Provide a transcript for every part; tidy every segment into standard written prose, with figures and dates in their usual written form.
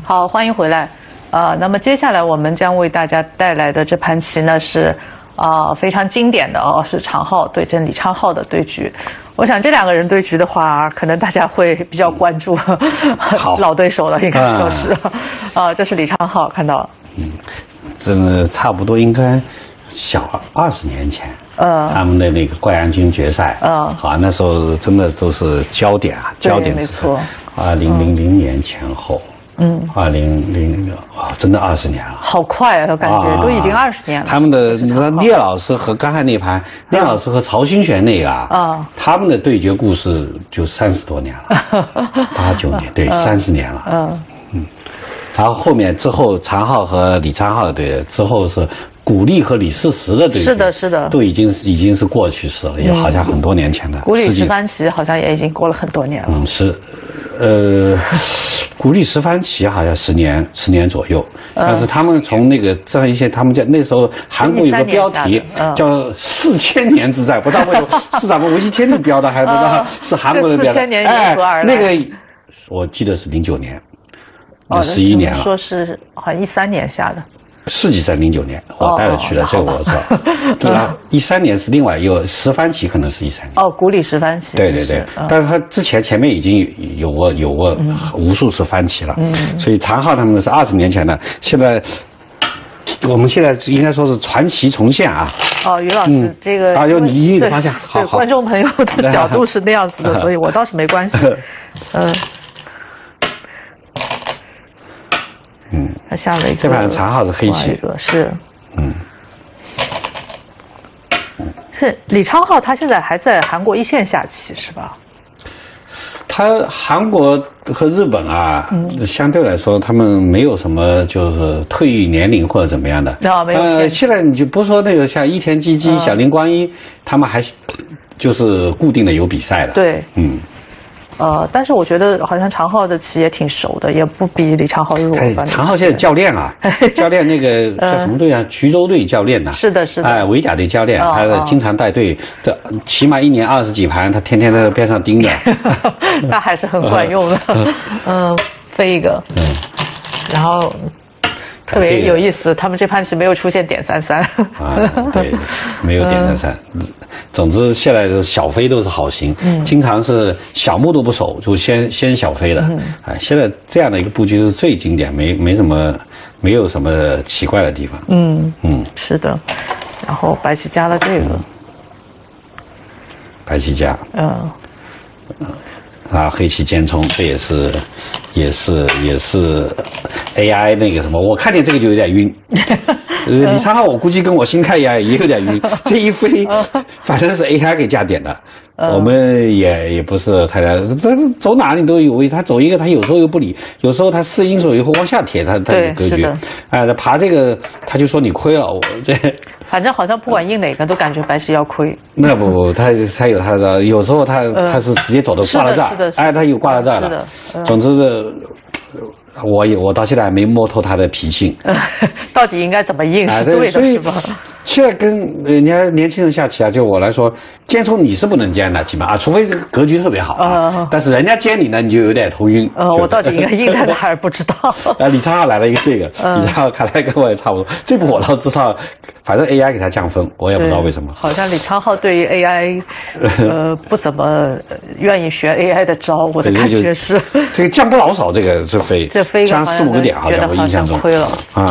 好，欢迎回来。那么接下来我们将为大家带来的这盘棋呢是非常经典的是常浩对阵李昌镐的对局。我想这两个人对局的话，可能大家会比较关注老对手了，应该说是这是李昌镐，看到了。 真的差不多应该小20年前。他们的那个冠亚军决赛，好，那时候真的都是焦点啊，焦点之争。2000年前后，2000真的20年了， 好快啊，我感觉都已经20年了。 他们的聂老师和刚才那盘，聂老师和曹新璇那个他们的对决故事就30多年了，89年，对，30年了。然后后面之后，常浩和李昌镐对，之后是古力和李世石的对决， 是的，是的， 都已经是过去式了，也好像很多年前的。 古力十番棋好像也已经过了很多年了。 古力十番棋好像10年左右，但是他们从那个这样一些，他们叫那时候韩国有个标题叫4000年之战，不知道为什么是咱们维基天地标的，还不知道是韩国的标的。 4000年沿河而来。 那个我记得是09年。11年了， 说是好像13年下的， 世纪赛09年，我带着去的，这个我知道。对吧？13年是另外有十番棋，可能是13年。 古力十番棋。对对对， 但是他之前面已经有过无数次番棋了，所以常浩他们是20年前的，现在我们现在应该说是传奇重现啊。 于老师，这个有你一个方向，好， 观众朋友的角度是那样子的，所以我倒是没关系。他下了一个， 这盘常浩是黑棋， 是，是李昌镐，他现在还在韩国一线下棋是吧？ 他韩国和日本相对来说，他们没有什么就是退役年龄或者怎么样的。 没有。 现在你就不说那个像伊田基基、小林光一，他们还就是固定的有比赛的。 对，但是我觉得好像常浩的棋也挺熟的，也不比李昌镐弱。 常浩现在教练教练那个叫什么队啊？衢州队教练呐。 是的，是的。 维甲队教练，他经常带队，起码1年20几盘，他天天在边上盯着。 那还是很管用的。飞一个。然后。特别有意思，他们这盘棋没有出现点33。 对，没有点33。总之，现在的小飞都是好型，经常是小目都不守，就先小飞了。现在这样的一个布局是最经典，没有什么奇怪的地方。 是的。然后白棋加了这个。 白棋加。黑棋尖冲，这也是 AI 那个什么，我看见这个就有点晕。李昌镐我估计跟我心态也有点晕，这一飞，反正是 AI 给加点的。我们也不是太走哪里都有位，他走一个，他有时候又不理，有时候他试阴手以后往下贴，他有格局。他爬这个，他就说你亏了，我这。 反正好像不管应哪个，都感觉白棋要亏。 那不，他有他的，有时候他是直接走的挂到这儿，他有挂到这儿了。总之是。我到现在还没摸透他的脾性， 到底应该怎么应是对的，是吧？ 现在跟人家年轻人下棋就我来说，尖冲你是不能尖的，基本除非格局特别好但是人家尖你呢，你就有点头晕。 我到底应该应在哪儿不知道。 李昌镐来了一个这个，李昌镐看来跟我也差不多。这步我倒知道，反正 AI 给他降分，我也不知道为什么。 好像李昌镐对于 AI，不怎么愿意学 AI 的招，我的感觉是。 这个降不老少，这个是飞。加4、5个点，好像我印象中亏了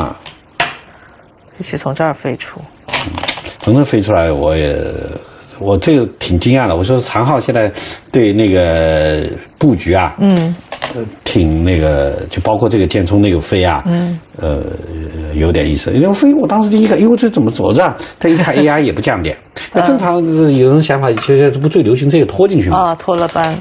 黑棋从这儿飞出， 从这飞出来，我这个挺惊讶的。我说常浩现在对那个布局挺那个，就包括这个剑冲那个飞有点意思。因为飞，我当时第一看，这怎么走着？他一看 AI 也不降点，那正常有人想法，其实这不最流行这个拖进去吗？ 拖了班，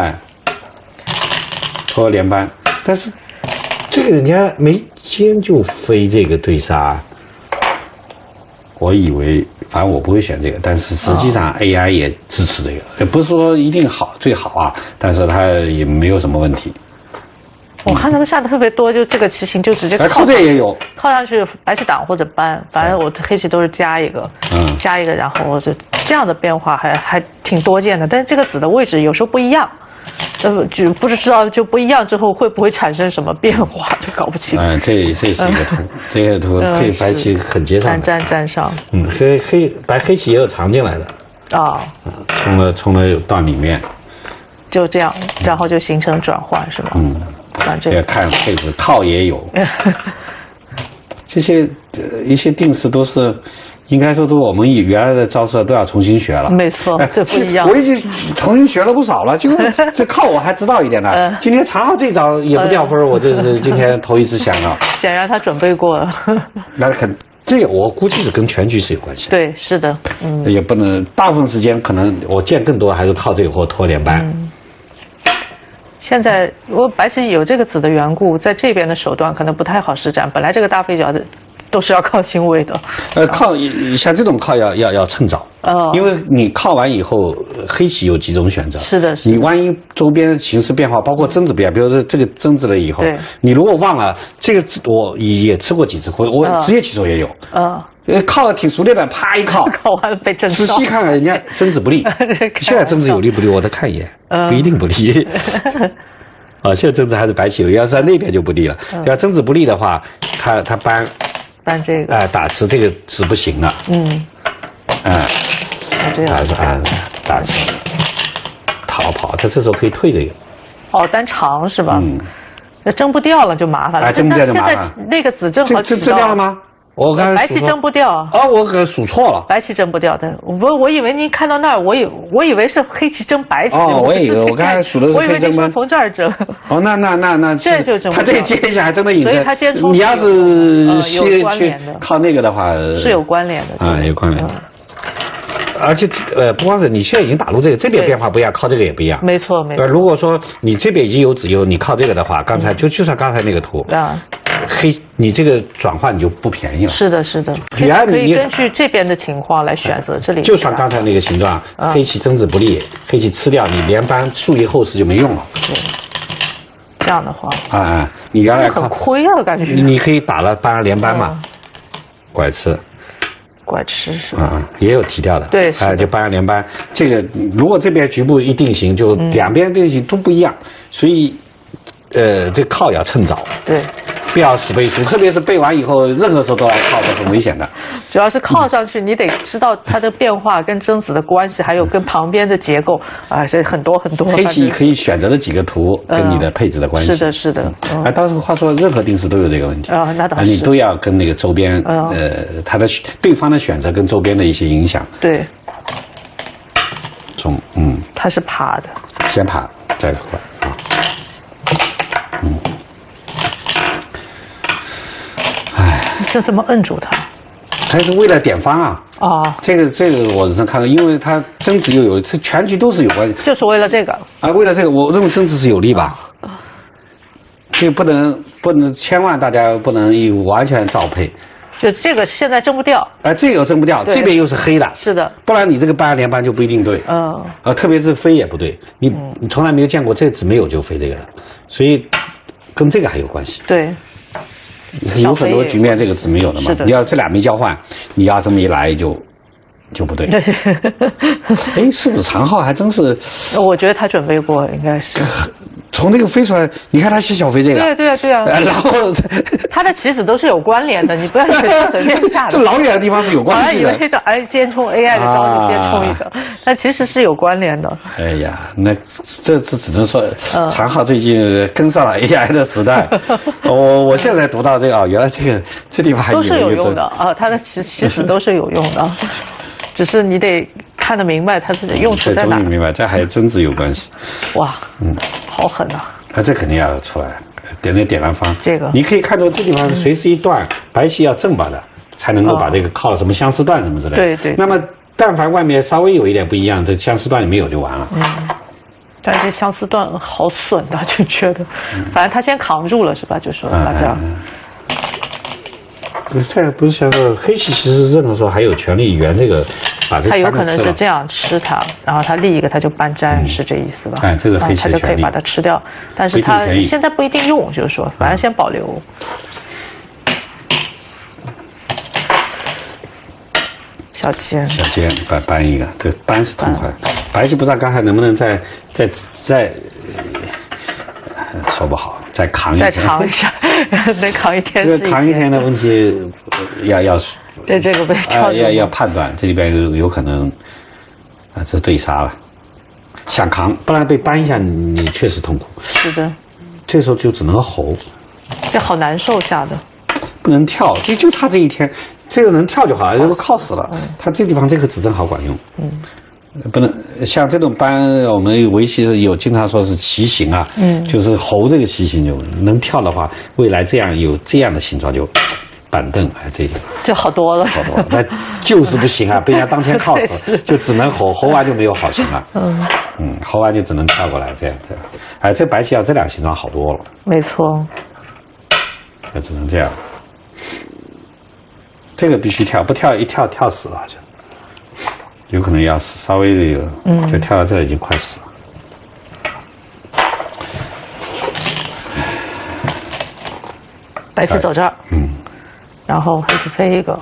拖连班，但是。这个人家没尖就飞这个对杀，我以为反正我不会选这个，但是实际上 AI 也支持这个，也不是说一定最好但是它也没有什么问题。 我看他们下的特别多，就这个棋形就直接靠这也有靠上去，白棋挡或者搬，反正我黑棋都是加一个，然后这样的变化还挺多见的，但是这个子的位置有时候不一样。 就不知道就不一样之后会不会产生什么变化，就搞不清。 这是一个图，这个图黑白棋很接上的， 沾上。 白黑棋也有藏进来的啊， 冲了到里面， 就这样，然后就形成转换是吗？ 这个看配置靠也有，这些一些定式都是。应该说，都我们原来的招式都要重新学了。 没错，这不一样。 我已经重新学了不少了，结果这靠我还知道一点呢。今天长号这招也不掉分，我这是今天头一次想到。 显然他准备过了。 那这个我估计是跟全局是有关系的。 对，是的， 也不能大部分时间可能我见更多还是靠这个或拖连扳。 现在我白棋有这个子的缘故，在这边的手段可能不太好施展。本来这个大飞角都是要靠星位的， 靠像这种靠要趁早，因为你靠完以后，黑棋有几种选择， 是的， 你万一周边形势变化，包括争执变，比如说这个争执了以后，你如果忘了这个，我也吃过几次亏，我职业棋手也有，靠得挺熟练的，啪一靠完了被震到， 仔细看看人家争执不利，现在争执有利不利，我再看一眼，不一定不利。现在争执还是白棋有利，要是在那边就不利了。要争执不利的话，他搬这个， 打吃这个子不行了。 这样打吃，逃跑，他这时候可以退这个。 单长是吧？那争不掉了就麻烦了。 争不掉就麻烦。 现在那个子正好这掉了吗？我刚才白棋争不掉我可数错了。 白棋争不掉的，我以为您看到那儿，我以为是黑棋争白棋。 我刚才数的是黑争吗？ 从这儿争。 那这就争不掉。 他这接一下还真的引所以他接冲。 你要是去靠那个的话， 是有关联的。 有关联。而且不光是你现在已经打入这边变化不一样，靠这个也不一样。 没错。 如果说你这边已经有子优，你靠这个的话，刚才就算刚才那个图黑，你这个转换你就不便宜了。 是的。可以根据这边的情况来选择这里。 就算刚才那个形状，黑棋争执不利，黑棋吃掉，你连扳数一后势就没用了。 对，这样的话你原来很亏感觉。 你可以打了扳连扳嘛，拐吃是吧？ 也有提掉的。 对， 就扳连扳。这个如果这边局部一定型，就两边定型都不一样，所以这靠要趁早。 对。 不要死背书，特别是背完以后，任何时候都来靠，是很危险的。 主要是靠上去，你得知道它的变化跟争子的关系，还有跟旁边的结构所以很多。 黑棋可以选择的几个图跟你的配置的关系。 是的。 当时话说，任何定式都有这个问题那倒是。 你都要跟那个周边他的对方的选择跟周边的一些影响。 对。 他是爬的， 先爬再回就这么摁住它， 他是为了点方这个我是看到，因为他争执又有，这全局都是有关系， 就是为了这个为了这个，我认为争执是有利吧。这不能，千万大家不能完全照配。 就这个现在争不掉， 这个又争不掉，这边又是黑的， 是的， 不然你这个扳连扳就不一定对。特别是飞也不对，你从来没有见过这子没有就飞这个的，所以跟这个还有关系。 对。 有很多局面这个子没有的嘛，你要这俩没交换，你要这么一来就不对。是不是长号还真是？ 我觉得他准备过，应该是。 从这个飞出来，你看他先小飞这个。 对啊。然后他的棋子都是有关联的，你不要随便下的。 这老远的地方是有关系的。 以为先冲 AI 的招子先冲一个，但其实是有关联的。 哎呀，那这只能说长号最近跟上了 AI 的时代。我现在读到这个原来这地方还都是有用的他的棋子都是有用的，只是你得看得明白它是用处在哪。 终于明白，这还真是有关系。 哇，好狠啊！ 这肯定要出来，点燃方。 这个你可以看出这地方是随时一段，白棋要正把的，才能够把这个靠了什么相似段什么之类的。 对。 那么但凡外面稍微有一点不一样，这相似段里没有就完了。 但是这相似段好损的，就觉得，反正他先扛住了是吧？就说这样。 这不是像说黑棋，其实任何时候还有权利圆这个，把这他有可能是这样吃它，然后他立一个他就搬粘，是这意思吧？ 这是黑棋的权利， 他就可以把它吃掉，但是他现在不一定用，就是说，反正先保留。小尖搬一个，这搬是痛快。白棋不知道刚才能不能再说不好，再扛一天。 再扛一下，能扛一天是一天。 这个扛一天的问题，要对这个被跳要判断，这里边有可能这是对杀了，想扛，不然被扳一下，你确实痛苦。 是的， 这时候就只能吼， 这好难受下的。 不能跳，就差这一天，这个能跳就好了，如果靠死了，他这地方这个指正好管用。不能像这种扳，我们围棋是有经常说是棋形啊，就是猴这个棋形就能跳的话，未来这样有这样的形状就板凳，这就好多了， 好多了，那就是不行啊，被人家当天靠死，就只能吼完就没有好形了，吼完就只能跳过来，这样，这白棋要这两个形状好多了， 没错， 那只能这样，这个必须跳，不跳一跳死了就。有可能要死，稍微的有，就跳到这已经快死了。 白棋走这儿，然后黑棋飞一个，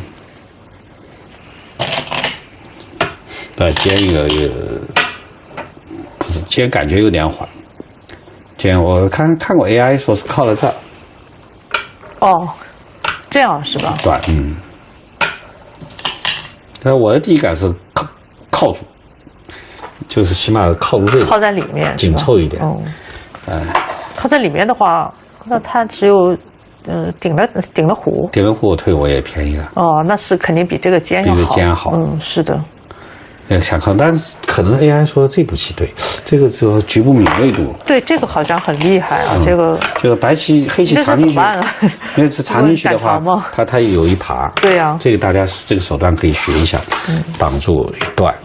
对，尖一个不是尖，感觉有点缓。尖我看过 AI 说是靠了这儿。 哦，这样是吧？ 短，但我的第一感是靠住，就是起码靠住这个， 靠在里面， 紧凑一点。 靠在里面的话，那它只有顶了虎。 顶了虎退我也便宜了。 哦，那是肯定比这个尖要好。 比这个尖好。 是的。 想靠，但是可能 AI 说这步棋对，这个就局部敏锐度。 对，这个好像很厉害啊，这个。 这个白棋黑棋藏进去，因为这藏进去的话，它有一爬。 对呀。 这个大家这个手段可以学一下，挡住一段。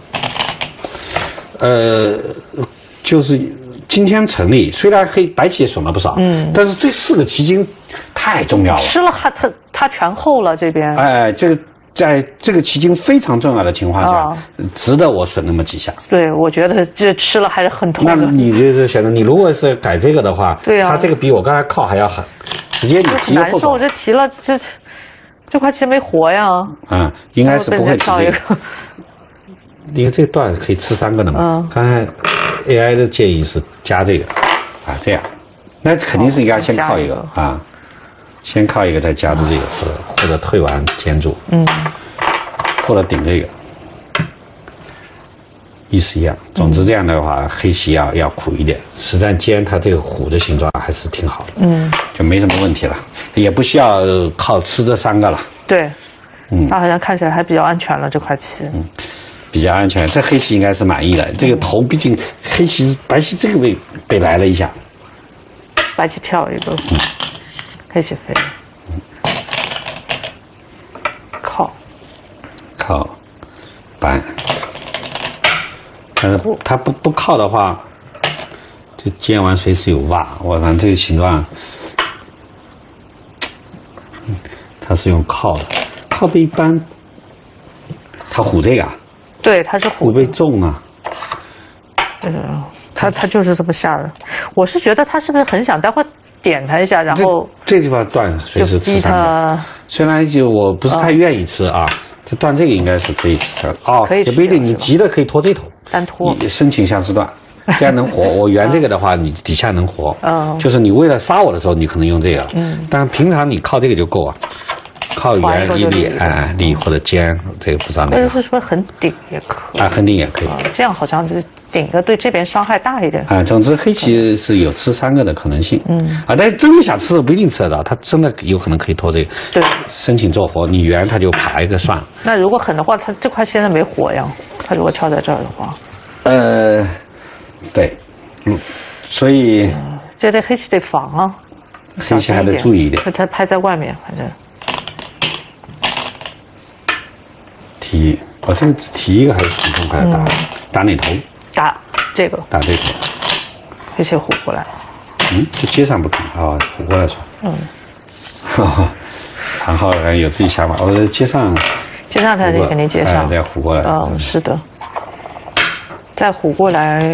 就是今天成立，虽然白棋也损了不少，但是这4个棋筋太重要了。 吃了它全厚了这边。 这个。在这个棋筋非常重要的情况下，值得我损那么几下。 对，我觉得这吃了还是很痛的。 那你就是选择，你如果是改这个的话， 对啊， 它这个比我刚才靠还要狠，直接你提后手。 难受，这提了这块棋没活呀。 应该是不会提这个。因为这段可以吃3个的嘛。刚才 AI 的建议是加这个，这样，那肯定是应该先靠一个先靠一个，再夹住这个，或者退完尖住，或者顶这个，意思一样。总之这样的话，黑棋要苦一点，实战尖它这个虎的形状还是挺好的，就没什么问题了，也不需要靠吃这3个了。 对，它好像看起来还比较安全了这块棋， 比较安全。这黑棋应该是满意的，这个头毕竟白棋这个被来了一下， 白棋跳一个。黑棋飞， 靠，扳，但是他不靠的话，就尖完随时有挖。我反正这个形状，他是用靠的，靠背一般，他虎这个对，他是虎背重啊。 他就是这么下的。我是觉得他是不是很想待会点他一下，然后这地方断随时吃3个。虽然我不是太愿意吃这断这个应该是可以吃可以吃， 也不一定，你急的可以拖这头， 单拖， 申请相思断，这样能活。我圆这个的话，你底下能活。就是你为了杀我的时候，你可能用这个了。但平常你靠这个就够啊，靠圆一立，立或者尖，这个不知道哪个。 但是是不是横顶也可以？ 横顶也可以。 这样好像就是顶的对这边伤害大一点。 总之黑棋是有吃3个的可能性。但是真的想吃的不一定吃得到，他真的有可能可以拖这个。 对， 申请做活，你圆他就爬一个算了。 那如果狠的话，他这块现在没活呀。他如果跳在这儿的话， 对，所以这黑棋得防啊， 黑棋还得注意一点。 他拍在外面，反正提这个提一个还是挺痛快的，打哪头？ 打这个， 打这头。 黑棋虎过来。 就接上不可能虎过来算。常浩有自己想法，我接上才得肯定接上， 再虎过来。 是的，再虎过来，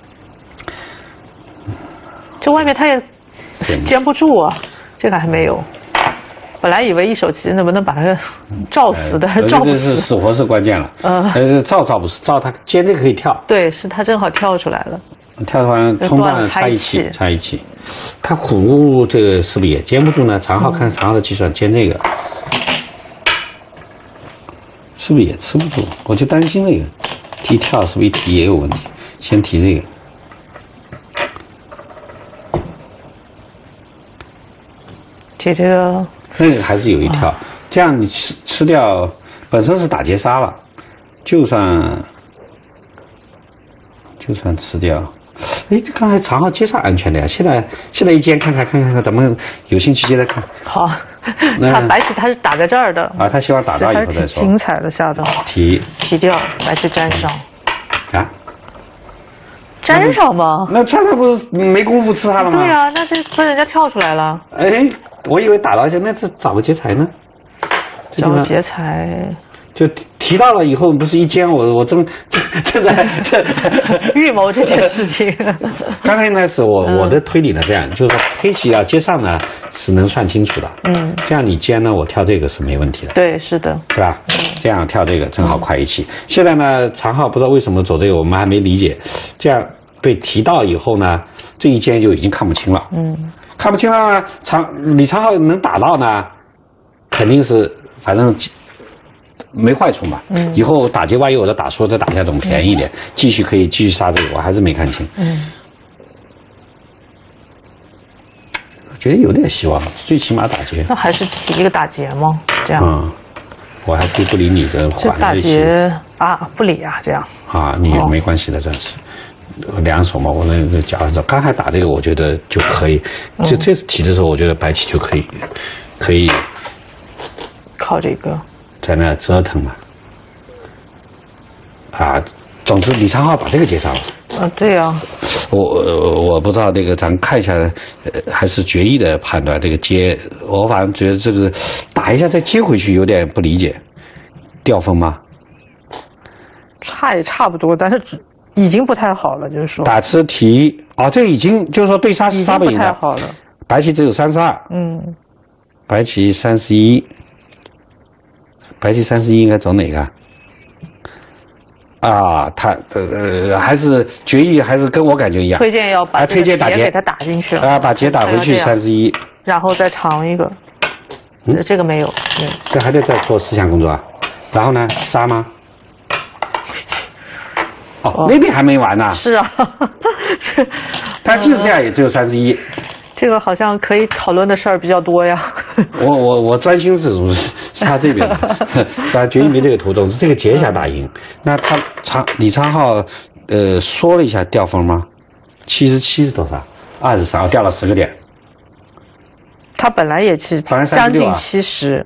这外面他也坚不住啊，这个还没有。本来以为一手棋能不能把他照死的，照不死。 死活是关键了。照不死，照他尖这个可以跳。 对，是他正好跳出来了。 跳完冲断插一起，插一起。它虎这个是不是也接不住呢？长号看长号的计算接这个，是不是也吃不住？我就担心这个提跳是不是一提也有问题？先提这个。 提这个。 那个还是有一跳，这样你吃掉，本身是打劫杀了，就算吃掉。哎，刚才长号接杀安全的呀，现在一接看，咱们有兴趣接着看。 好，他白棋他是打在这儿的啊，他希望打到以后再说。 还是挺精彩的下的。 提掉，白棋粘上。 啊？ 粘上吗？ 那粘上不是没工夫吃它了吗？ 对啊，那这不人家跳出来了。 哎，我以为打到一下，那这找个劫财呢？ 找个劫财。 就提到了以后，不是一尖，我正在预谋这件事情。 刚才呢是我的推理呢，这样就是说黑棋要接上呢是能算清楚的，这样你尖呢，我跳这个是没问题的， 对，是的， 对吧？这样跳这个正好快一气。现在呢，长号不知道为什么走这个，我们还没理解。这样被提到以后呢，这一尖就已经看不清了，看不清了呢，李长浩能打到呢，肯定是反正。没坏处嘛，以后打劫万一我的打错，再打下总便宜一点，继续杀这个，我还是没看清。我觉得有点希望，最起码打劫。 那还是起一个打劫吗？这样。 我还可以不理你这缓打劫啊，不理啊，这样。 啊，你没关系的，暂时。两手嘛，我那夹着，刚才打这个，我觉得就可以。就这次提的时候，我觉得白棋就可以靠这个。 在那折腾嘛，啊，总之李长浩把这个接上了。 啊，对呀。 我不知道这个，咱看一下，还是决议的判断。这个接，我反正觉得这个打一下再接回去有点不理解，掉分吗？ 也差不多，但是已经不太好了，就是说。 打吃提啊，这已经就是说对杀是杀不赢的。 不太好了。 白棋只有32。白棋31。白棋31应该走哪个？啊，他还是决议，还是跟我感觉一样。 推荐要把推荐打劫给他打进去啊，把劫打回去31， 然后再长一个。这个没有。 这还得再做思想工作啊。然后呢，杀吗？那边还没完呢。 是啊， 他即使这样也只有31。 这个好像可以讨论的事儿比较多呀。 我专心是杀这边的，杀决议没这个图，总之这个劫想打赢。那他李长浩说了一下掉分吗？77是多少？23，掉了10个点。 他本来也是将近70。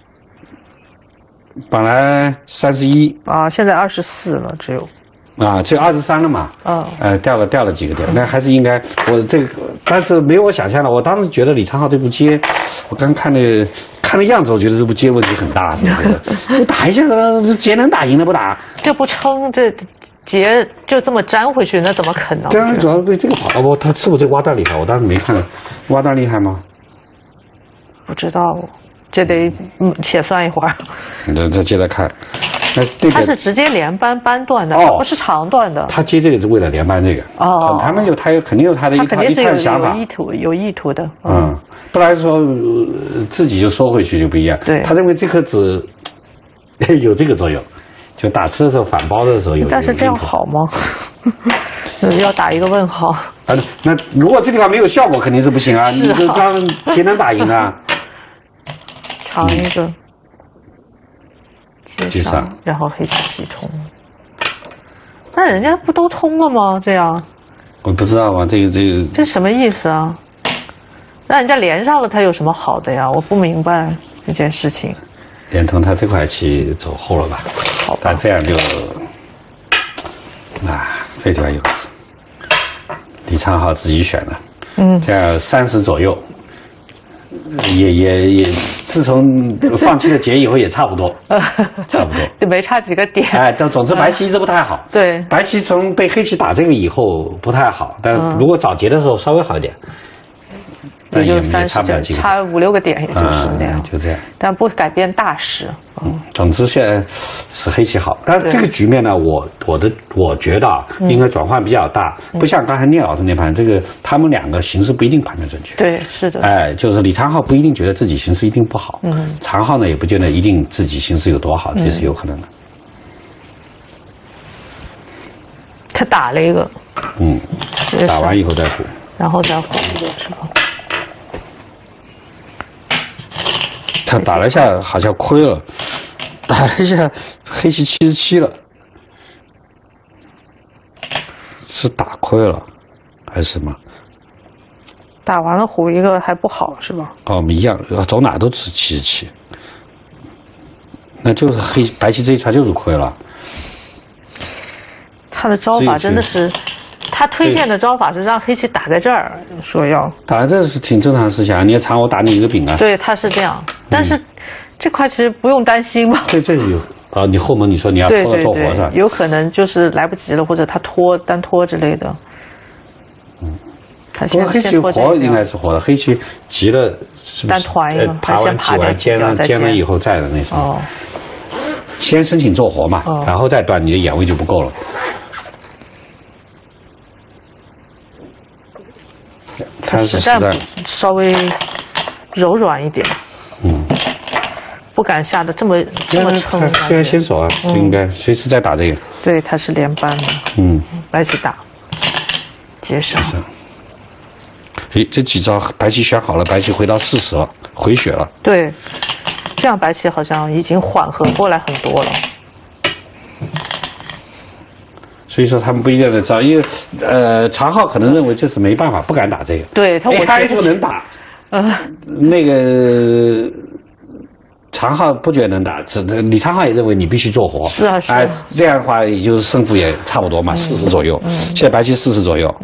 本来31 啊，现在24了，只有。 啊，只有23了嘛？掉了几个点，那还是应该我这个，但是没有我想象的。我当时觉得李长浩这步接，我刚看的样子，我觉得这步接问题很大。我打一下，劫能打赢的不打？ 这不撑，这劫就这么粘回去，那怎么可能？ 这样主要被这个跑不，他是不是这挖断厉害？我当时没看，挖断厉害吗？ 不知道，这得且算一会儿。 再接着看。 他是直接连扳断的，不是长断的。 他接这个是为了连扳这个。他肯定有他的一套想法， 有意图的。 不然说自己就收回去就不一样。 对， 他认为这颗子有这个作用，就打吃的时候反包的时候有。 但是这样好吗？要打一个问号。 啊，那如果这地方没有效果，肯定是不行啊！你就让劫能打赢啊。 长一个。接上，然后黑棋起通，那人家不都通了吗？这样， 我不知道啊， 这什么意思啊？那人家连上了，他有什么好的呀？我不明白这件事情。 连通，他这块棋走后了吧？ 好吧， 他这样就，这地方有个字，李长浩自己选的，这样30左右。也，自从放弃了劫以后也差不多， 就没差几个点。 但总之白棋一直不太好。 对， 白棋从被黑棋打这个以后不太好，但如果找劫的时候稍微好一点。 但也就也差不了几个， 差5、6个点，也就是那样， 就这样， 但不改变大势。 总之现在是黑棋好，但是这个局面呢，我觉得应该转换比较大，不像刚才聂老师那盘，这个他们两个形势不一定判断正确。 对，是的。 哎，就是李昌镐不一定觉得自己形势一定不好，常浩呢也不见得一定自己形势有多好，这是有可能的。 他打了一个， 打完以后再胡， 然后再胡是吧？ 他打了一下好像亏了，打了一下黑棋77了，是打亏了还是什么？ 打完了胡一个还不好是吧？ 哦，一样，走哪都是77，那就是白棋这一串就是亏了。 他的招法真的是，他推荐的招法是让黑棋打在这儿，说要打在这是挺正常的事情啊，你也长我打你一个饼啊。 对，他是这样，但是这块其实不用担心吧？ 对，这个有啊，你后门你说你要拖到做活是吧？ 有可能就是来不及了，或者他单拖之类的。 不过黑棋活应该是活的，黑棋急了是不是？ 单团一个， 爬完挤完尖了以后再的那种。 哦。 先申请做活嘛，然后再断，你的眼位就不够了。 他实战稍微柔软一点，不敢下的这么撑。 虽然先手啊，就应该随时再打这个。 对，他是连扳的。白棋打，接上。 诶，这几招白棋选好了，白棋回到40了，回血了。 对，这样白棋好像已经缓和过来很多了。 所以说他们不一定的知道，因为常浩可能认为这是没办法，不敢打这个。 对他， 他不能打。那个常浩不觉得能打，李昌镐也认为你必须做活。 是啊，是。 哎，这样的话也就是胜负也差不多嘛，40左右。现在白棋40左右。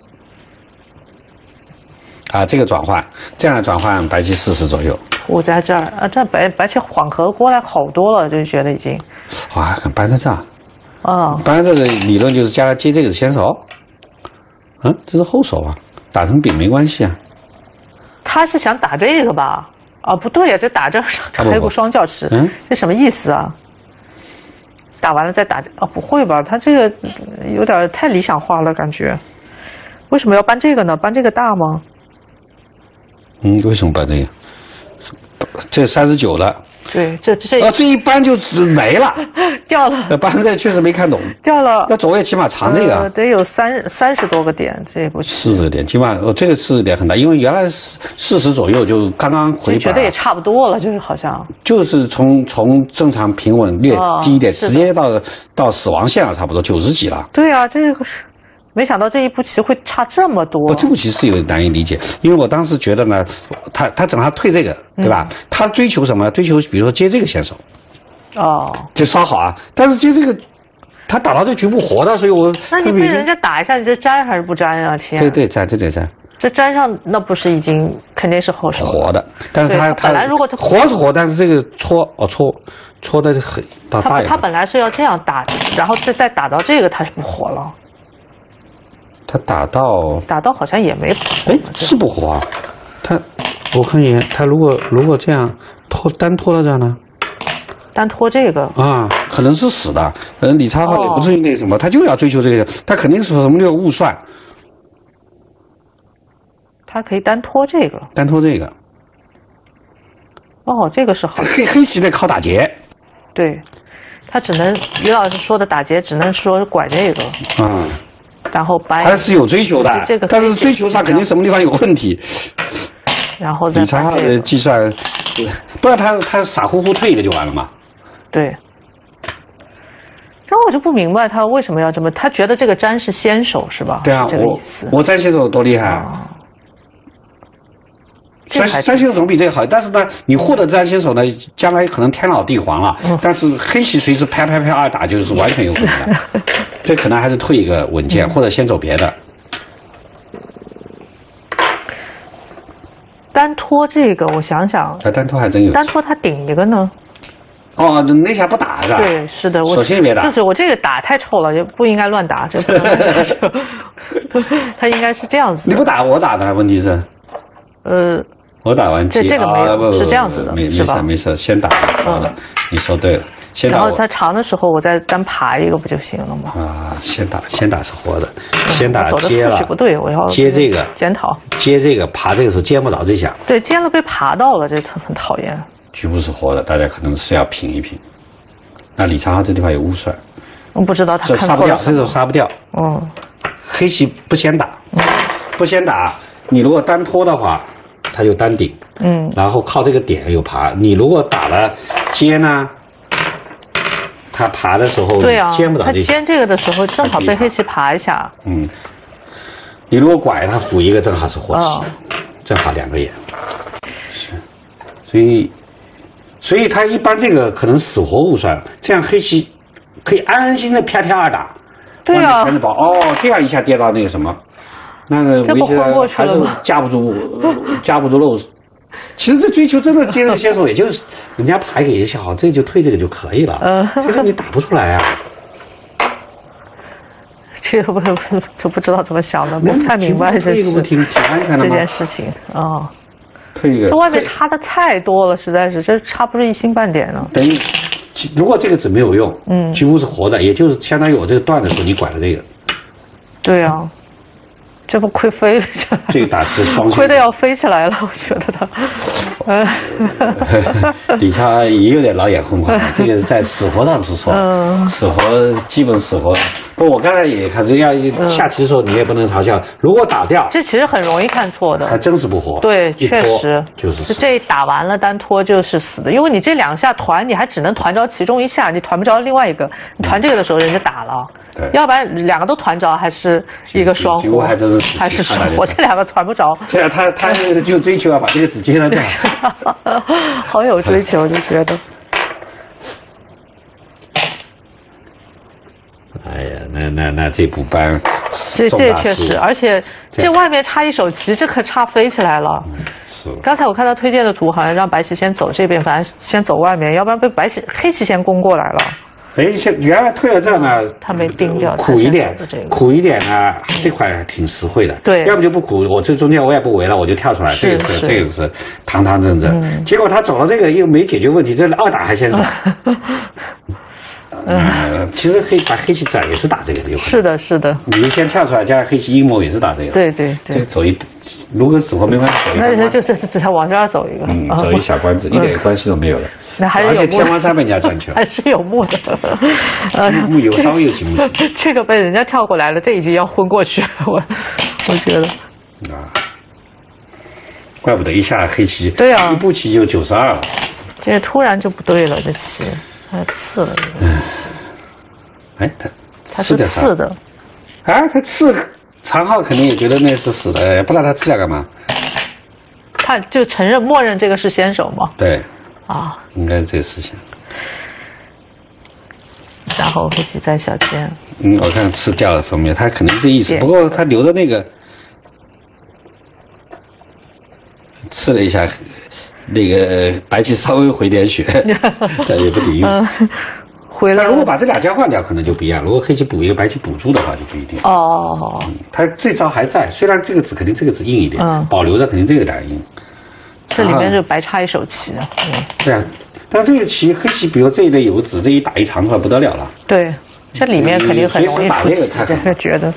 啊，这个转换，这样的转换，白棋40左右。 我在这儿啊，这白棋缓和过来好多了，就觉得已经。 哇，搬在这儿。搬这个理论就是将来接这个是先手。这是后手啊，打成饼没关系啊。 他是想打这个吧？啊，不对呀，这打这还有个双教池，这什么意思啊？打完了再打不会吧？他这个有点太理想化了，感觉。为什么要搬这个呢？搬这个大吗？ 为什么搬这个？这39了。 对，这一搬就没了， 掉了。 搬这确实没看懂， 掉了。 那左右起码长这个， 得有30多个点，这不 40个点，起码这个40个点很大，因为原来是40左右，就刚刚回本， 觉得也差不多了，就是好像就是从正常平稳略低一点，直接到死亡线了，差不多90几了。 对啊，这个是。没想到这一步棋会差这么多。 这步棋是有点难以理解，因为我当时觉得呢，他整他退这个，对吧？他追求什么？追求比如说接这个先手，就稍好啊。但是接这个，他打到这局部活的，所以我那你被人家打一下，你这粘还是不粘啊？天， 对，粘，这得粘。 这粘上那不是已经肯定是后手活的，但是他本来如果他活是活，但是这个戳的很到大一点。 他本来是要这样打，然后再打到这个，他是不活了。 他打到好像也没活，是不活啊？我看一眼，他如果这样单拖到这样呢？ 单拖这个啊，可能是死的。李昌镐也不至于那什么，他就要追求这个，他肯定是什么六误算。 他可以单拖这个。 单拖这个。 这个是好。 黑棋得靠打劫。 对，他只能于老师说的打劫，只能说拐这个。然后白他是有追求的，但是追求上肯定什么地方有问题。 然后再李昌镐的计算，不然他傻乎乎退一个就完了嘛。 对。然后我就不明白他为什么要这么，他觉得这个粘是先手是吧？ 对啊， 这个意思。 我粘先手多厉害。粘先手总比这个好，但是呢，你获得粘先手呢，将来可能天老地黄了。但是黑棋随时拍二打就是完全有可能的。这可能还是退一个稳健，或者先走别的。 单拖这个，我想想， 单拖还真有。 单拖他顶一个呢？ 那下不打是吧？ 对，是的， 首先别打。 就是我这个打太臭了，就不应该乱打，他应该是这样子。 你不打我打的，问题是。 我打完接， 这个没有， 不是这样子的，是吧？ 没事，先打活的，你说对了。 然后它长的时候，我再单爬一个不就行了吗？ 啊，先打是活的，先打走的接了。 次序不对，我要接这个检讨。 接这个爬这个时候接不着这下。 对，接了被爬到了，这很讨厌。 局部是活的，大家可能是要品一品。那李长浩这地方有乌帅， 我不知道他看杀不掉，这时候杀不掉。黑棋不先打，不先打，你如果单拖的话，他就单顶。然后靠这个点有爬。你如果打了接呢？他爬的时候， 对啊， 尖不到这。 他尖这个的时候，正好被黑棋爬一下。 你如果拐他虎一个，正好是活棋，正好2个眼。是，所以他一般这个可能死活无算，这样黑棋可以安安心心的啪啪2打。 对啊。 全是宝这样一下跌到那个什么，那个围棋还是架不住漏。其实这追求真的接这个先手，也就是人家爬一个也小，这就退这个就可以了。其实你打不出来啊。 这个就不知道怎么想的，不太明白这是挺安全的这件事情啊。 退一个， 这外面差的太多了，实在是这差不是一星半点呢。 等于如果这个子没有用，几乎是活的，也就是相当于我这个断的时候你拐了这个。对啊。这不亏飞了起来， 这个打是双亏的要飞起来了，我觉得他。李长浩也有点老眼昏花，这个是在死活上出错，死活基本死活。不，我刚才也看，这要下棋的时候你也不能嘲笑，如果打掉， 这其实很容易看错的， 还真是不活。 对，确实就是死。 这打完了单拖就是死的，因为你这2下团，你还只能团着其中一下，你团不着另外一个。你团这个的时候，人家打了。 对， 要不然2个都团着，还是一个双活， 还是双活，这2个团不着。 这样他就追求要把这个子接了这样， 好有追求，就觉得。 哎呀，那这补班， 这确实，而且这外面插一手棋，这可差飞起来了。 是。 刚才我看到推荐的图，好像让白棋先走这边，反正先走外面，要不然被黑棋先攻过来了。 原来退了这呢， 他没盯掉， 苦一点呢，这块挺实惠的。 对， 要不就不苦，我这中间我也不围了，我就跳出来，这个是堂堂正正。结果他走了这个又没解决问题，这2打还先走。其实把黑棋也是打这个的， 是的。 你先跳出来，加上黑棋阴谋也是打这个。 对。 这走如果死活没关系， 那就是只要往这儿走一个。 走一小关子，一点关系都没有了。 那还是而且天王山被人家占去了， 还是有目的。 木有稍微有几目。 这个被人家跳过来了，这已经要昏过去了，我觉得。 怪不得一下黑棋， 对啊， 一步棋就92了。 这突然就不对了，这棋。他刺了这个棋， 他是刺的， 他刺长浩肯定也觉得那是死的，不知道他刺了干嘛。 他就默认这个是先手嘛？ 对，应该是这个事情。 然后黑棋在小尖， 我看刺掉了封面，他可能是这意思，不过他留着那个刺了一下。那个白棋稍微回点血，但也不抵用。 回来。 如果把这俩交换掉，可能就不一样。如果黑棋补一个，白棋补住的话，就不一定。他这招还在，虽然这个子肯定这个子硬一点，保留的肯定这个点硬。 这里面是白插一手棋的。 对啊，但这个棋黑棋，比如这一类有子，这一打一长出来不得了了。 对，这里面肯定很容易出棋，这个觉得。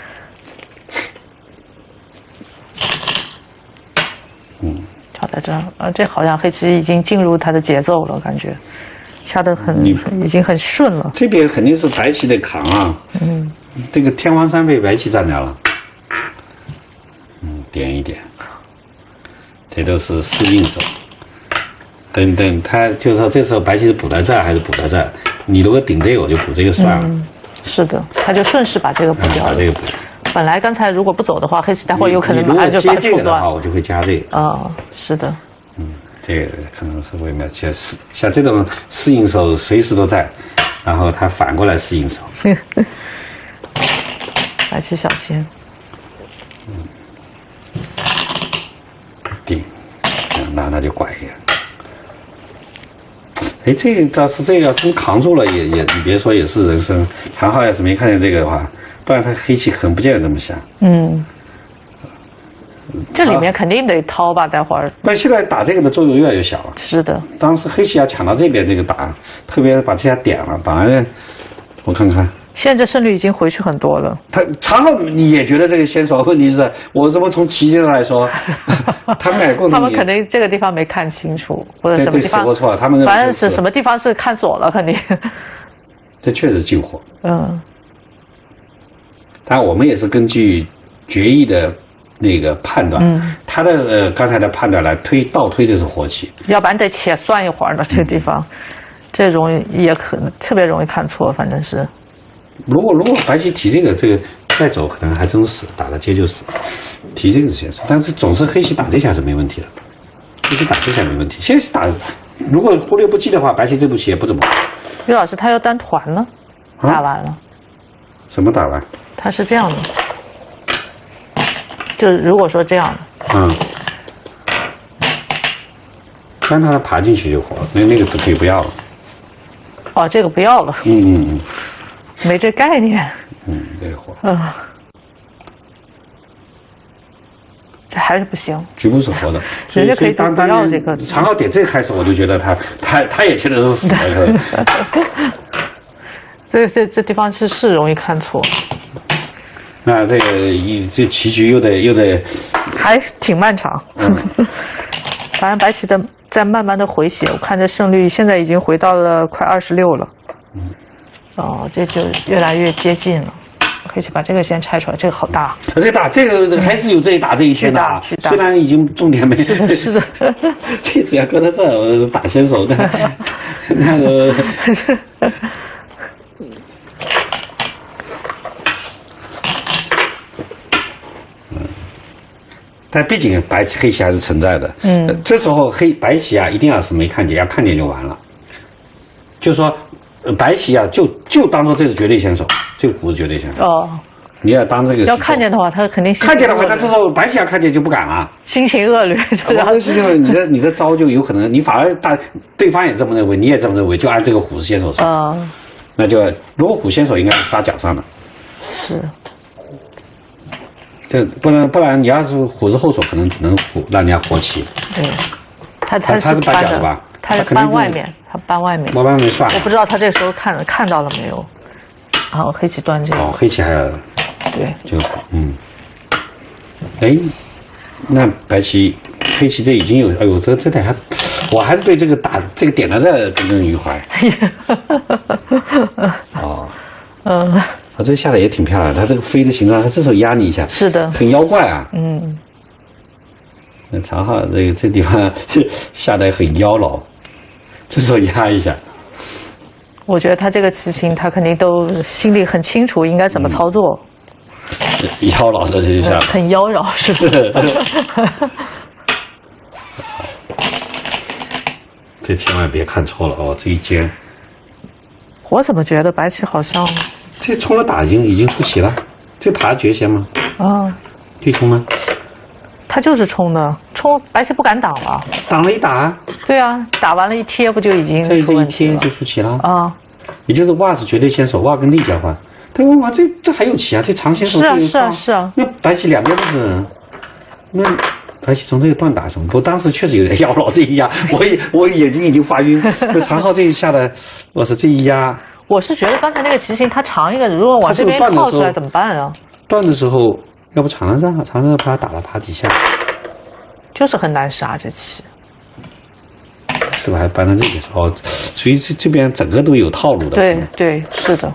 好在这这好像黑棋已经进入他的节奏了，感觉下得已经很顺了。 这边肯定是白棋的扛啊，这个天王山被白棋占掉了，点一点，这都是4应手。等他就是说这时候白棋是补在这儿还是补在这儿？你如果顶这个，我就补这个算了。 是的，他就顺势把这个补掉了。 把这个补。 本来刚才如果不走的话，黑棋待会儿有可能马上就把这个的话，我就会加这个。 是的。 这个可能是微妙。像这种4应手随时都在，然后他反过来4应手。 白棋小尖。 顶，那就拐一个。这个倒是这个真扛住了，也你别说也是人生。长浩要是没看见这个的话。不然他黑棋可能不见得这么下。 这里面肯定得掏吧，待会儿。 那现在打这个的作用越来越小了。 是的， 当时黑棋要抢到这边这个打，特别把这下点了，本来我看看。 现在胜率已经回去很多了。 常浩也觉得这个先手，问题是我怎么从棋界来说，他们俩共同他们肯定这个地方没看清楚，或者什么地方死过错，他们反正是什么地方是看左了，肯定。 这确实近火。 嗯。 当然，我们也是根据决议的那个判断，他的刚才的判断来倒推这是活棋， 要不然得且算一会儿呢。这个地方，这容易也可能特别容易看错，反正是。 如果白棋提这个再走，可能还真死，打了接就死。提这个是先手，但是总是黑棋打这下是没问题的，黑棋打这下没问题。现在是打，如果忽略不计的话，白棋这步棋也不怎么好。 于老师他要单团了，打完了。 什么打完？ 他是这样的，就是如果说这样的， 让他爬进去就活了，那个子可以不要了。 哦，这个不要了。没这概念。 这个活。 这还是不行。 局部是活的， 人家可以不要这个。 常浩点这个开始，我就觉得他也确实是死的。 这地方是容易看错。 那这棋局又得还挺漫长。反正白棋在慢慢的回血，我看这胜率现在已经回到了快26了。这就越来越接近了。黑棋把这个先拆出来，这个好大。这个大，这个还是有这一打这一圈的啊。虽然已经重点没。是的。 这只要搁到这儿，打先手的，那个。但毕竟黑棋还是存在的。这时候白棋啊，一定要是没看见，要看见就完了。就是说，白棋啊，就当做这是绝对先手，这个胡是绝对先手。你要当这个。 要看见的话，他肯定看见的话，他这时候白棋要看见就不敢了， 心情恶劣。 实际上，你的招就有可能，你反而对方也这么认为，你也这么认为，就按这个虎是先手上。那就如果虎先手，应该是杀角上的。 是。 这不然你要是虎是后手，可能只能让人家活棋。 对，他是搬角的吧？ 他是搬外面，他搬外面。 我外面算。 我不知道他这个时候看到了没有。然后黑棋端这个。 黑棋还要。 对。 就那白棋黑棋这已经有，哎呦，这点还，我还是对这个这个点到这耿耿于怀。这下来也挺漂亮，它这个飞的形状，它这时候压你一下， 是的， 很妖怪啊。那常浩这地方下得很妖娆，这时候压一下。 我觉得他这个棋形，他肯定都心里很清楚应该怎么操作。 妖娆的这一下， 很妖娆，是吧？ 这千万别看错了哦，这一尖。 我怎么觉得白棋好像？ 这冲了打已经出棋了，这爬绝先吗？对冲吗？ 他就是冲的，冲白棋不敢挡了。 挡了一打。 对啊，打完了一贴不就已经出问题了？ 这一贴就出棋了。也就是袜是绝对先手，袜跟力交换。但哇，这还有棋啊，这长先手。 是啊。 那白棋两边都是，那白棋从这个断打中，不过当时确实有点妖娆，这一压，我眼睛已经发晕。那常浩这一下的，我是这一压。 我是觉得刚才那个棋形，它长一个，如果往这边靠出来怎么办啊？ 断的时候，要不长了把它打到爬底下， 就是很难杀这棋。 是吧？还搬到这边说，所以这边整个都有套路的。 对，是的。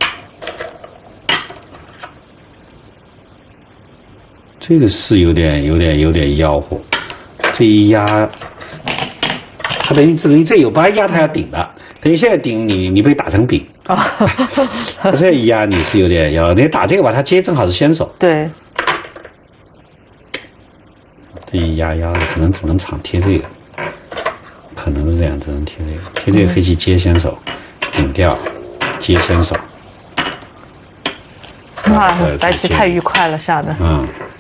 这个是有点吆喝，这一压，他等于这有把压他要顶的。等于现在顶你被打成饼他这一压你是有点你打这个吧，他接正好是先手。 对， 这一压可能只能场贴这个，可能是这样，只能贴这个，贴这个黑棋接先手，顶掉接先手。 白棋太愉快了，下的。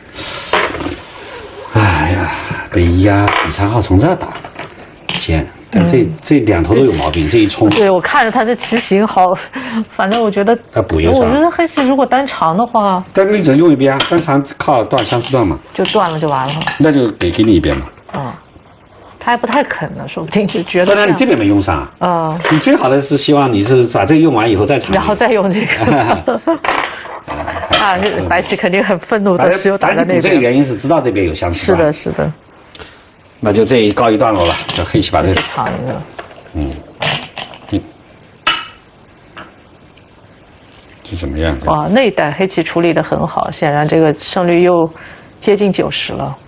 哎呀，被一压，李常浩从这儿打尖。 但这两头都有毛病，这一冲。 对，我看着它这棋形好，反正我觉得。 补一个算了。 我觉得黑棋如果单长的话， 但你只能用一边啊，单长靠断相思断嘛。 就断了就完了。 那就给你一边嘛。 他还不太肯呢，说不定就觉得。 当然你这边没用上啊。你最好的是希望你是把这个用完以后再长。 然后再用这个。这白棋肯定很愤怒的，只有打在那边。 这个原因是知道这边有相思断。是的。 那就这告一段落了，这黑棋把这长一个。 这怎么样？ 哇，那一代黑棋处理得很好，显然这个胜率又接近90了。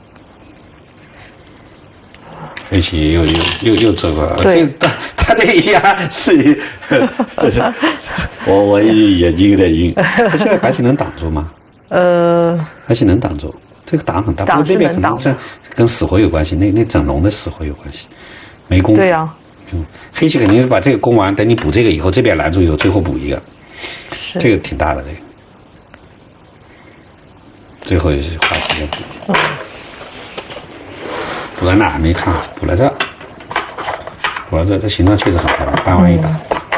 黑棋又这个，这他这一压是，我眼睛有点晕。现在白棋能挡住吗？白棋能挡住，这个挡很大，不过这边可能跟死活有关系，那整容的死活有关系，没功夫。 对呀。 黑棋肯定是把这个攻完，等你补这个以后，这边拦住以后，最后补一个，这个挺大的这个，最后也是花时间补。补在哪还没看，补在这，补在这，这形状确实很漂亮，搬完一打。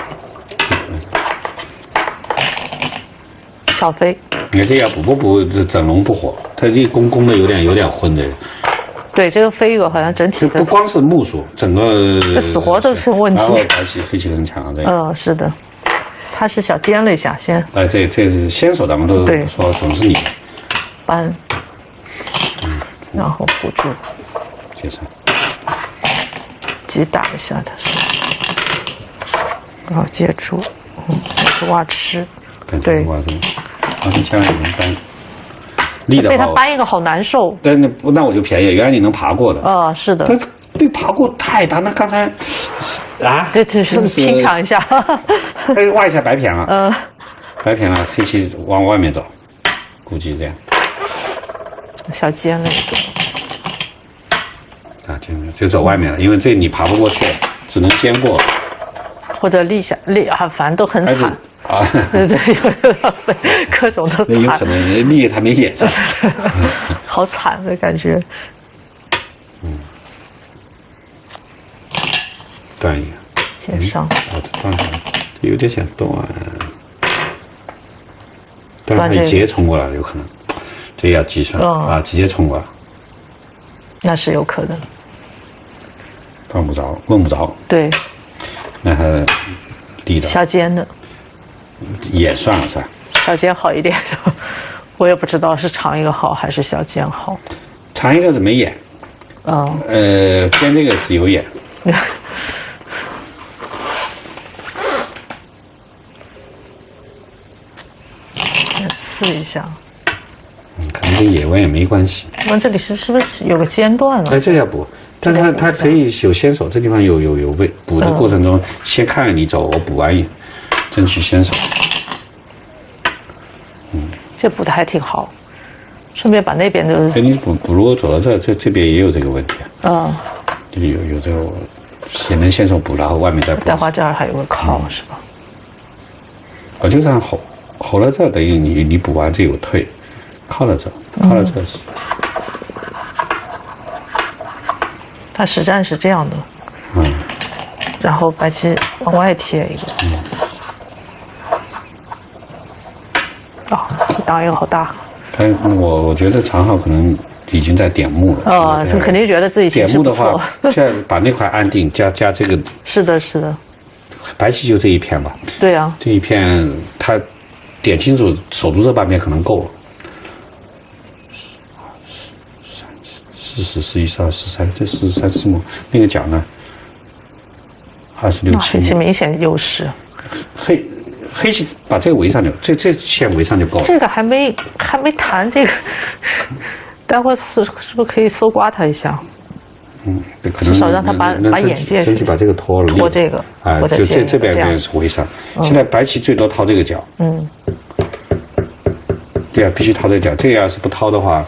小飞， 你看这要补不补，这整容不火，它这攻的有点昏的。 对，这个飞一个好像整体的不光是目数，整个这死活都是问题。 然后白棋黑棋很强，这个。 是的，他是小尖了一下先。 这是先手，咱们都说总是你搬，然后补住。 接上， 击打一下它是，然后接住，是挖吃， 对，挖吃，千万不能搬，力的话， 被他搬一个好难受。 但那我就便宜，原来你能爬过的， 是的， 但对爬过太大，那刚才对，拼抢一下， 挖一下白偏了，白偏了，黑棋往外面走，估计这样， 小尖了一个。 就走外面了，因为这你爬不过去，只能先过， 或者立下反正都很惨对，各种都惨。 那有可能立还没演上， 好惨的感觉。 断一个， 接上， 断上，有点想断，断直接冲过来有可能，这要计算直接冲过来， 那是有可能。 断不着，问不着。 对， 那还力道小尖的也算了是吧？ 小尖好一点，我也不知道是长一个好还是小尖好。 长一个是没眼，尖这个是有眼。 先刺一下。 可能跟野问也没关系。 问这里是不是有个尖段了？ 这要补。但是它可以有先手，这地方有位补的过程中，先看看你走，我补完也争取先手。 这补的还挺好，顺便把那边的。 你补如果走到这边也有这个问题就有这个也能先手补，然后外面再补。 待会这儿还有个靠是吧？ 就这样吼了这，等于你补完这有退，靠了这是。 它实战是这样的，然后白棋往外贴一个，当一个好大。 我觉得长浩可能已经在点目了。 他肯定觉得自己点目的话，现在把那块安定加这个。 是的。 白棋就这一片吧。 对啊。 这一片他点清楚，守住这半边可能够了。40、11、12、13，这43、4目，那个角呢？26、7目。 黑棋明显优势。 黑棋把这个围上就，这线围上就够了。 这个还没弹这个，待会是不是可以搜刮他一下？ 可能至少让他把眼界争取把这个拖了。 拖这个， 就这边是围上。现在白棋最多掏这个角。对啊，必须掏这个角。这个要是不掏的话。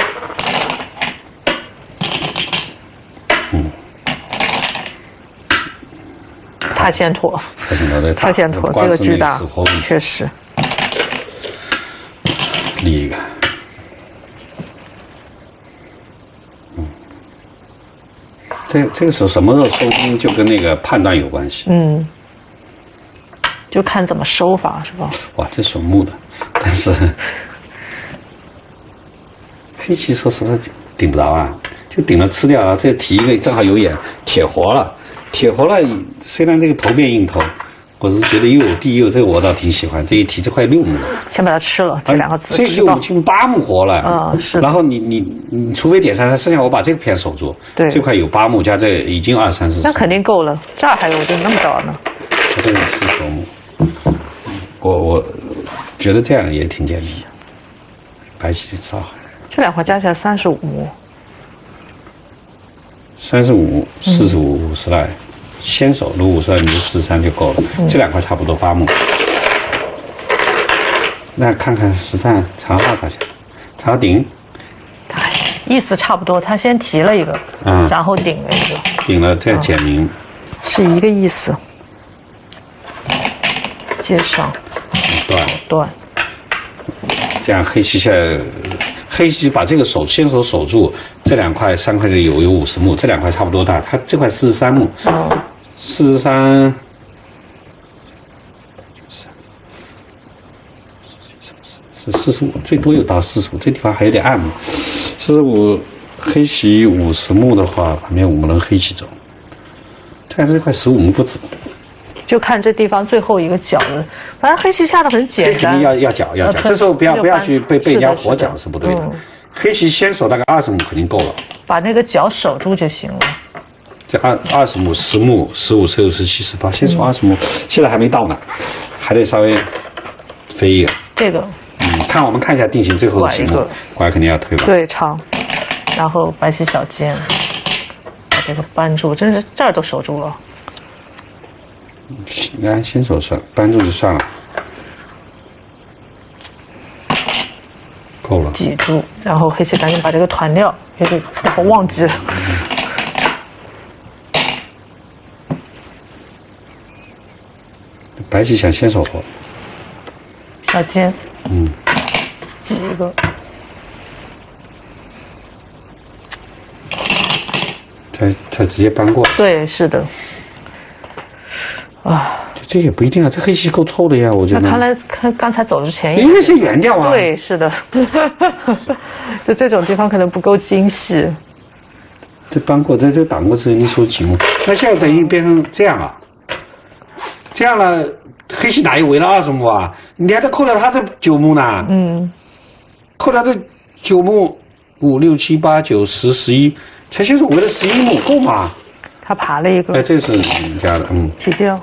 他先拖，这个巨大，确实。 立一个， 这个时候什么时候收兵就跟那个判断有关系。 就看怎么收法是吧？ 哇，这属木的，但是黑棋说实话就顶不着啊，就顶了吃掉了。这提一个正好有眼，铁活了，铁活了。虽然这个头变硬头，我是觉得又有地又有这个我倒挺喜欢。这一提这块6目， 先把它吃了，这2个字。 这6目进8目活了。 是。 然后你除非点3，剩下我把这个片守住。 对。 这块有8目加这已经2、3、4。 那肯定够了，这儿还有就那么多呢。 这个是40目。我觉得这样也挺简单的。白棋少。 这2块加起来35目。 35、45、50来，先手如果50来，你就43就够了。这2块差不多8目。那看看实战长号咋想？长号顶。 意思差不多，他先提了一个，然后顶了一个。 顶了再简明。 是一个意思。接上。断。 这样黑棋现在，黑棋把这个先手守住，这2块3块有50目，这2块差不多大，它这块43目，43，是45，最多有到45，这地方还有点暗目，45黑棋50目的话，旁边5目能黑棋走，但是这块15目不止。 就看这地方最后一个角的，反正黑棋下的很简单。 要搅，这时候不要去被人家活搅是不对的。黑棋先手大概20目肯定够了，把那个角守住就行了。 这20目、10目、15、16、17、18，先手20目，现在还没到呢，还得稍微飞一个。 这个， 我们看一下定型最后的题目，拐肯定要推吧？ 对，长，然后白棋小尖，把这个扳住，真是这儿都守住了。 来，先手算，扳住就算了，够了。 挤住，然后黑棋赶紧把这个团掉，待会忘记了。 白棋想先手活， 小尖，挤一个， 他直接扳过。 对，是的。 这也不一定啊，这黑棋够臭的呀，我觉得。 那看刚才走之前， 应该先圆掉啊。 对，是的。就这种地方可能不够精细。 这扳过，这挡过之后，你数几目？那现在等于变成这样了。这样了，黑棋哪有围了20目啊？你还得扣掉他这9目呢。扣掉这9目，5、6、7、8、9、10、11，才先手围了11目，够吗？ 他爬了一个。 这是你家的， 挤掉。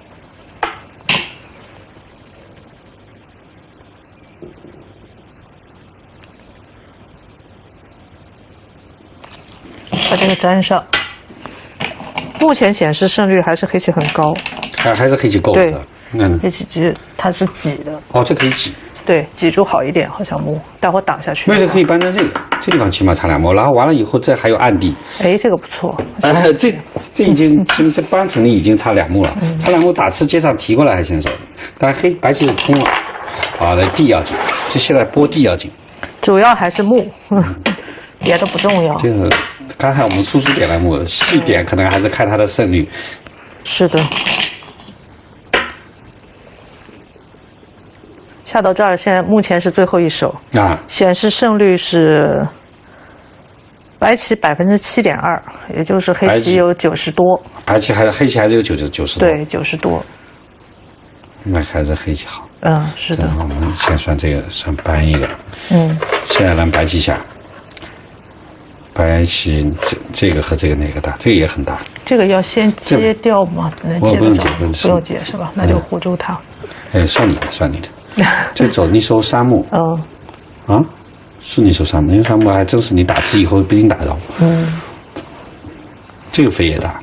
把这个粘上。目前显示胜率还是黑棋很高。 还是黑棋够的。对， 黑棋其实它是挤的。 这可以挤。对， 挤住好一点，好像目，待会挡下去。 那就可以搬到这地方，起码差2目，然后完了以后这还有暗地。 这个不错。 这已经这搬成里已经差2目了，差2目打吃接上提过来还先手，但白棋是通了。那地要紧，这现在拨地要紧。 主要还是目，别的不重要。 就是刚才我们输出点了目，细点可能还是看它的胜率。 是的。下到这儿，现在目前是最后一手显示胜率是白棋7.2%，也就是黑棋有90多。黑棋还是有90多。对，90多。那还是黑棋好。是的。我们先算这个，算扳一个。现在让白棋下。白棋这个和这个哪个大？这个也很大。这个要先接掉吗？能接得着？不用接是吧？那就护住它。算你的。这走你收3目。是你收3目，因为3目还真是你打吃以后不一定打着。这个飞也大。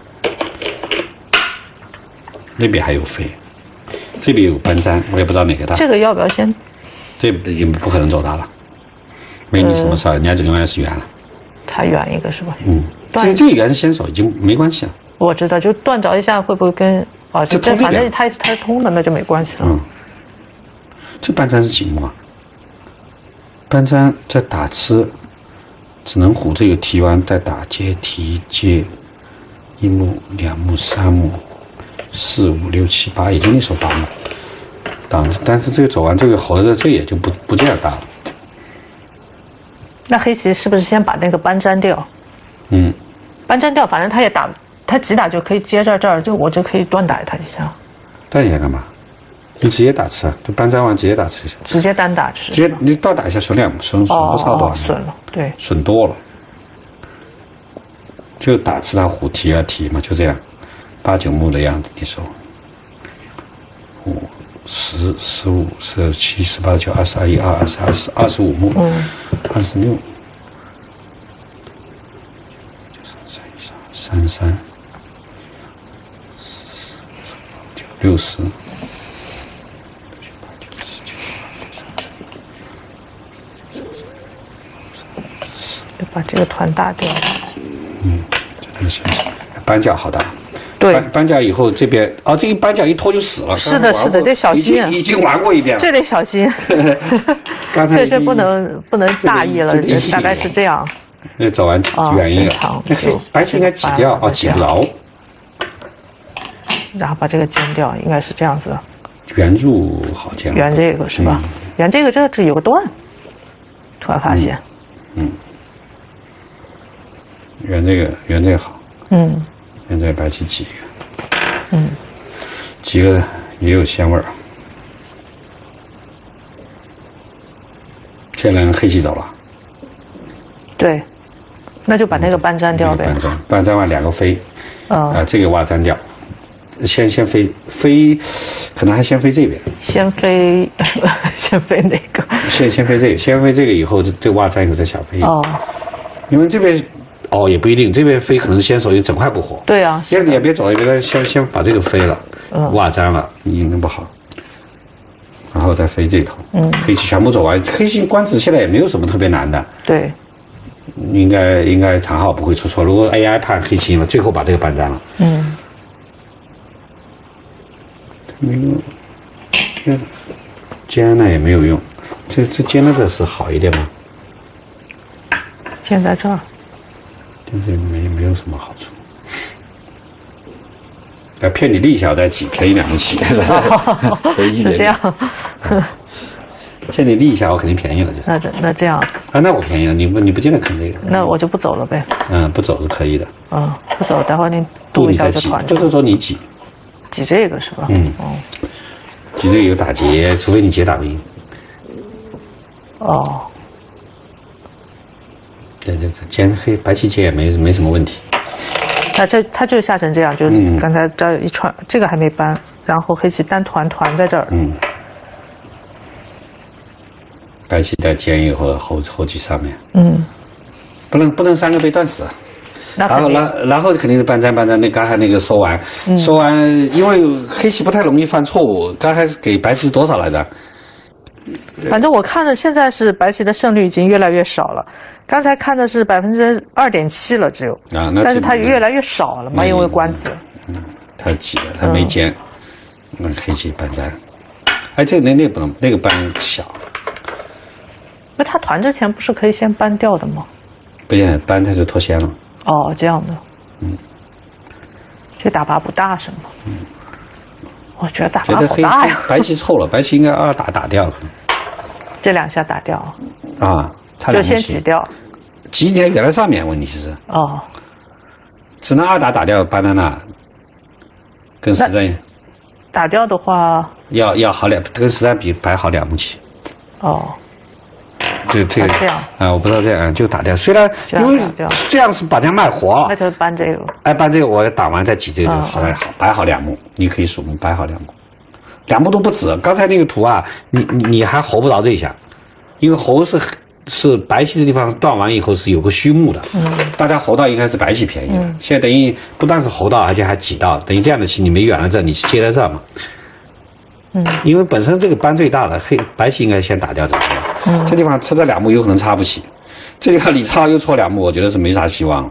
那边还有飞，这边有搬粘，我也不知道哪个大。这个要不要先？这已经不可能走大了，没你什么事儿，人家就永远是圆了。它圆一个是吧？这个圆是先手已经没关系了。我知道，就断着一下会不会跟这反正它是通的，那就没关系了。这搬粘是几目啊？搬粘在打吃只能虎这个提完再打接提接，1目、2目、3目、4、5、6、7、8，已经一手8目挡着，但是这个走完这个猴子这也就不这样打了。 那黑棋是不是先把那个搬粘掉？搬粘掉，反正他也打，他急打就可以接在这儿，就我就可以断打他一下。 断一下干嘛？你直接打吃啊，就搬粘完直接打吃一下。 直接单打吃。 直接你倒打一下损2目，损不差多少？ 损了，对。 损多了。就打吃他虎提啊提嘛，就这样，8、9目的样子，你收。5、10、15、16、17、18、19、20、21、22、23、25目，26。33、60、 就把这个团打掉。 这个是扳脚好打。 对， 扳脚以后这边这一扳脚一拖就死了。 是的，是的，得小心。 已经玩过一遍了， 这得小心。这是不能大意了，大概是这样。 那走完远一点，那白棋应该挤掉挤不着。 然后把这个尖掉，应该是这样子。 圆入好尖。 圆这个是吧？圆这个这有个段，突然发现。 圆这个好。圆这个白棋挤一个。挤个也有鲜味儿。现在黑棋走了。 对。那就把那个搬粘掉呗。 搬粘完2个飞，这个挖粘掉，先飞，可能还先飞这边。先飞哪个？先飞这个，先飞这个以后，这挖粘以后再小飞。因为这边也不一定，这边飞可能先手就整块不活。对啊。也别走，别先把这个飞了，挖粘了，你弄不好，然后再飞这头。黑棋全部走完，黑棋官子现在也没有什么特别难的。对。应该长号不会出错。如果 AI 判黑棋了，最后把这个搬粘了。没用，尖了也没有用。这尖了这是好一点吗？尖在这儿，但是没有什么好处。骗你力小再起，便宜2目棋。是这样。骗你力一下，我肯定便宜了。那这样那我便宜了，你不见得啃这个。那我就不走了呗。不走是可以的。不走，待会儿你动一下就团。就是说你挤这个是吧？挤这个有打劫，除非你劫打不赢。对，尖黑白棋劫也没什么问题。那他就下成这样，就是刚才这一串，这个还没搬，然后黑棋单团在这儿。白棋在尖以后后棋上面，不能3个被断死，然后肯定是搬粘，那刚才那个说完，因为黑棋不太容易犯错误，刚才是给白棋多少来着？反正我看的现在是白棋的胜率已经越来越少了，刚才看的是2.7%了只有，但是它越来越少了嘛，因为官子，他挤了，他没尖，那黑棋搬粘，这个那不能，那个搬小。那他团之前不是可以先搬掉的吗？不行，搬他就脱先了。这样的。这打靶不大是吗？我觉得打靶好大呀。白棋臭了，白棋应该2打掉。这2下打掉。就先挤掉。挤你原来上面，问题是。只能2打掉搬在那，跟实战。打掉的话。要好跟实战比白好2目棋。这个我不知道这样就打掉，虽然因为这样是把它卖活，那就搬这个。搬这个我打完再挤这个就好，摆好2目，你可以数目摆好2目，2目都不止。刚才那个图你还活不着这一下，因为活是白棋这地方断完以后是有个虚目的，大家活到应该是白棋便宜了。现在等于不但是活到，而且还挤到，等于这样的棋你没远了这，你接在这嘛。因为本身这个搬最大的白棋应该先打掉这个。这地方吃这2目有可能插不起，这地方你插又错2目，我觉得是没啥希望了。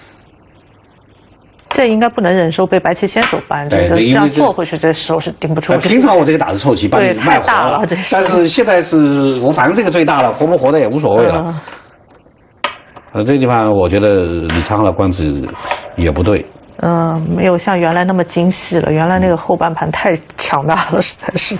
这应该不能忍受被白棋先手搬，这样做回去，这手是顶不出。平常我这个打是臭棋，把你卖活了，但是现在是我反正这个最大了，活不活的也无所谓了。 这个地方我觉得李昌镐的官子也不对。 没有像原来那么精细了，原来那个后半盘太强大了，实在是。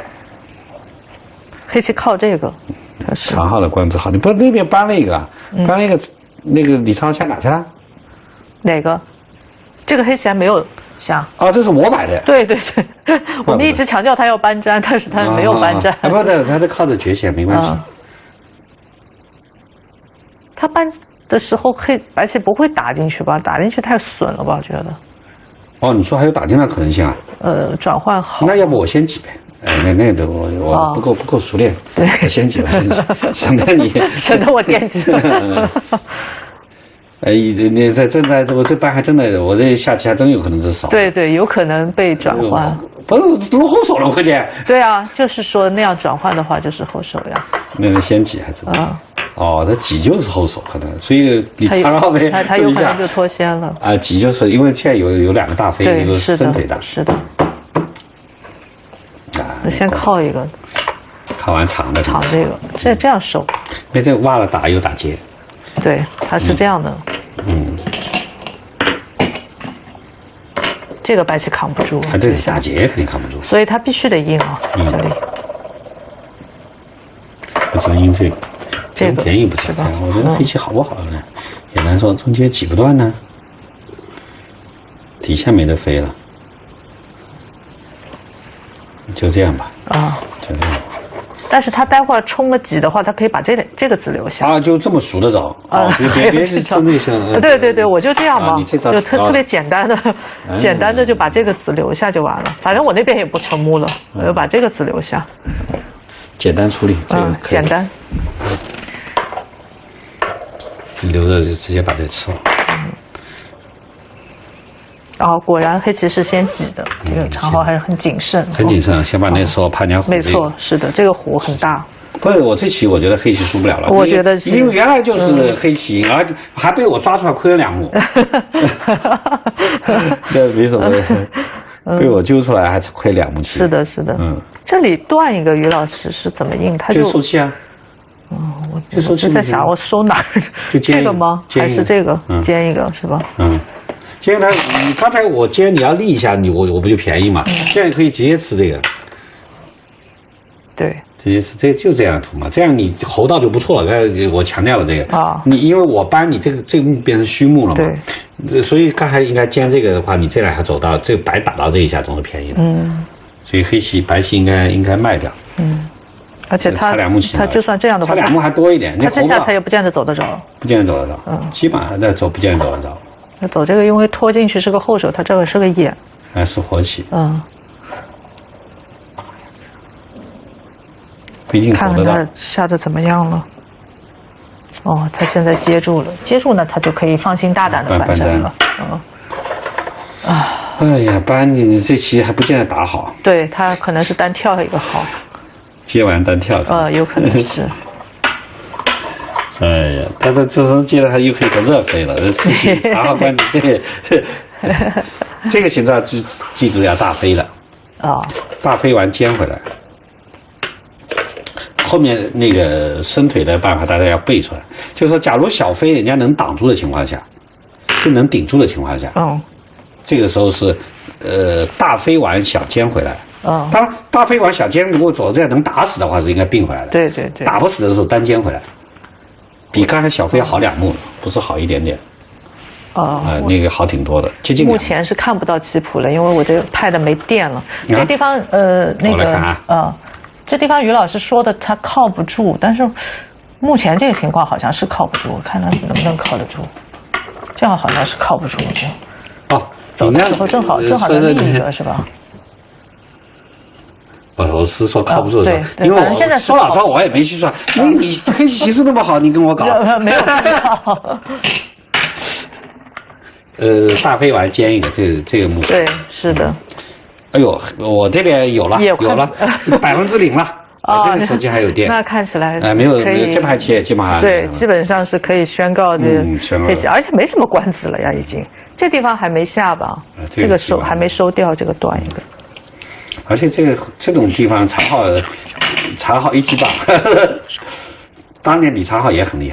黑棋靠这个，它是长号的官子好，你不那边搬了一个，搬了一个，那个李昌镐下哪去了？ 哪个？这个黑棋还没有下。 哦，这是我摆的。 对对对，我们一直强调他要搬粘，但是他没有搬粘。 不对，他这靠着绝险没关系。 他搬的时候白棋不会打进去吧？打进去太损了吧？我觉得。 哦，你说还有打进来可能性啊？ 转换好。 那要不我先挤呗？那个我不够熟练。 对， 我先挤，省得你省得我惦记。 你我这班还真的，我这下棋还真有可能是少。 对对，有可能被转换。 不是都后手了，关键。 对啊，就是说那样转换的话就是后手呀。 那个先挤还怎么？哦，他挤就是后手可能，所以你长号呗， 他有可能就脱先了。 啊，挤就是因为现在有两个大飞，一个伸腿大。 是的。那先靠一个。 靠完长的。 长这个，这样收。 因为这挖了打又打接。 对，它是这样的。这个白棋扛不住。 这是打劫肯定扛不住。 所以它必须得应啊，这里。 我只能应这个。 这个便宜不是吧？我觉得黑棋好不好呢？也难说，中间挤不断呢，底下没得飞了，就这样吧。就这样。 但是他待会儿冲了挤的话，他可以把这个子留下。 啊，就这么数得着？别是针对性。 对对对，我就这样嘛， 你这招就特别简单的就把这个子留下就完了。反正我那边也不成目了，我就把这个子留下。 简单处理，这个简单。 留着就直接把这吃了。 果然黑棋是先挤的，这个长号还是很谨慎。 很谨慎，先把那时候怕人家虎。 没错，是的，这个虎很大。 不是我这棋，我觉得黑棋输不了了。 我觉得因为原来就是黑棋，而还被我抓出来亏了2目。对，没什么，被我揪出来还亏2目棋。 是的，是的。这里断一个，于老师是怎么应？他就收气啊。 我就在想，我收哪儿？这个吗？还是这个？尖一个是吧？ 尖它，你刚才我尖你要立一下，我不就便宜嘛？现在可以直接吃这个。 对， 直接吃这就这样涂嘛，这样你侯到就不错了。我强调了这个你因为我搬你这个目变成虚目了嘛，对，所以刚才应该尖这个的话，你这两下走到这个白打到这一下总是便宜的。所以白棋应该卖掉。 而且他就算这样的话， 差2目还多一点。 他这下他也不见得走得着， 不见得走得着。基本上在走，不见得走得着。 那走这个，因为拖进去是个后手，他这个是个眼， 是活棋。不一定走得到。 看看他下的怎么样了。他现在接住了，接住呢，他就可以放心大胆的搬粘了。 哎呀，搬你这棋还不见得打好。 对，他可能是单跳一个好。 接完单跳。 有可能是。 哎呀，他这自从接了，他又可以从这飞了。这长号官子这个形状记住要大飞了。大飞完尖回来。后面那个伸腿的办法，大家要背出来。就是说，假如小飞人家能挡住的情况下，就能顶住的情况下，这个时候是大飞完小尖回来。当然，大飞完小尖如果走这样能打死的话，是应该并回来的。 对对对。 打不死的时候单尖回来，比刚才小飞好2目，不是好一点点。那个好挺多的，接近。 目前是看不到棋谱了，因为我这个拍的没电了。这地方那个这地方于老师说的他靠不住，但是目前这个情况好像是靠不住，我看他能不能靠得住。这样好像是靠不住的。走的时候正好能立一个是吧？ 我是说靠不住的时候，因为我说老实话我也没去算。你黑棋棋势那么好，你跟我搞？ 没有。 大飞完尖一个，这个目标。 对，是的。 哎呦，我这边有了，0%了。这个手机还有电。 那看起来没有这盘棋也基本上对，基本上是可以宣告这黑棋，而且没什么官子了呀，已经。这地方还没下吧？这个收还没收掉，这个断一个。 而且这种地方长号一击棒，当年李长浩也很厉害。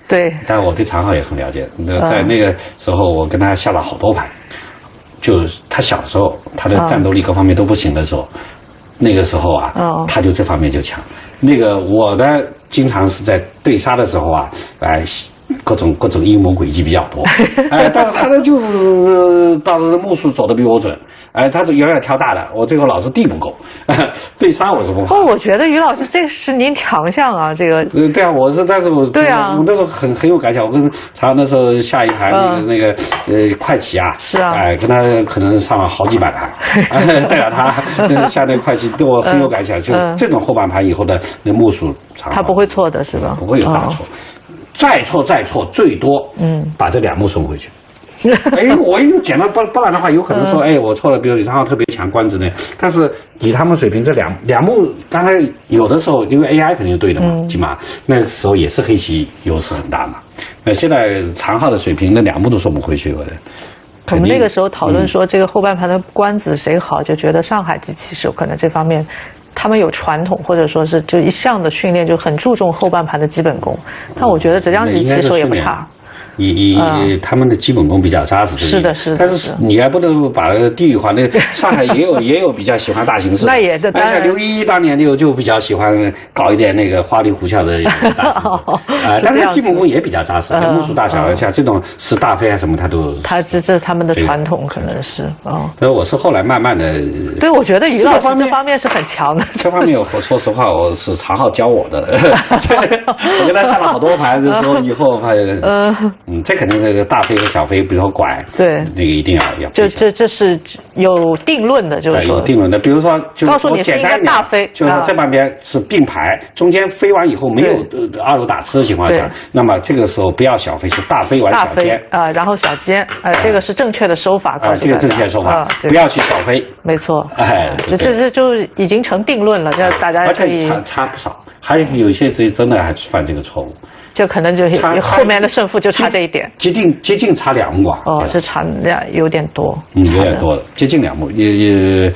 对。 但是我对长浩也很了解。在那个时候，我跟他下了好多盘。就是他小时候，他的战斗力各方面都不行的时候，那个时候啊，他就这方面就强。那个我呢，经常是在对杀的时候啊，各种阴谋诡计比较多，但是他呢就是到了目数走的比我准，他就远远挑大的，我最后老是地不够，对杀我是不怕。 我觉得于老师这是您强项啊，这个。 对啊，但是我对啊，我那时候很有感想，我跟常那时候下一盘那个快棋啊， 是啊， 跟他可能上了好几百盘，带着他下那快棋对我很有感想，就这种后半盘以后的那目数长， 他不会错的是吧？ 不会有大错。再错，最多把这2目送回去。我又捡了，不然的话有可能说，我错了，比如李长浩特别强，关子呢，但是以他们水平，这两目，刚才有的时候因为 AI 肯定是对的嘛，起码那时候也是黑棋优势很大嘛。那现在长浩的水平，那2目都送不回去了。 我们那个时候讨论说，这个后半盘的关子谁好，就觉得上海机器手可能这方面。他们有传统，或者说是就一向的训练就很注重后半盘的基本功。但我觉得浙江机器手也不差。 他们的基本功比较扎实。 是的，是的。 但是你还不能把地域化。那上海也有比较喜欢大形势。 那也的。 像刘一当年就比较喜欢搞一点那个花里胡哨的大形势。但是基本功也比较扎实。目数大小像这种是大飞啊什么，他都。 这是他们的传统，可能是所以我是后来慢慢的。 对，我觉得于老师这方面是很强的。 这方面我说实话，我是常浩教我的。我跟他下了好多盘的时候，以后发现。这肯定是大飞和小飞，比如说拐，对，那个一定要。 这是有定论的，就是说有定论的。比如说，就告诉你是应该大飞， 就是这半边是并排，中间飞完以后没有2路打吃的情况下，那么这个时候不要小飞，是大飞完小尖然后小尖，这个是正确的收法。 这个正确的收法，不要去小飞。 没错，这就已经成定论了，这大家可以差不少。还有一些真的还犯这个错误。 就可能就后面的胜负就差这一点， 接近差2目啊！ 这差有点多， 有点多了，接近2目，也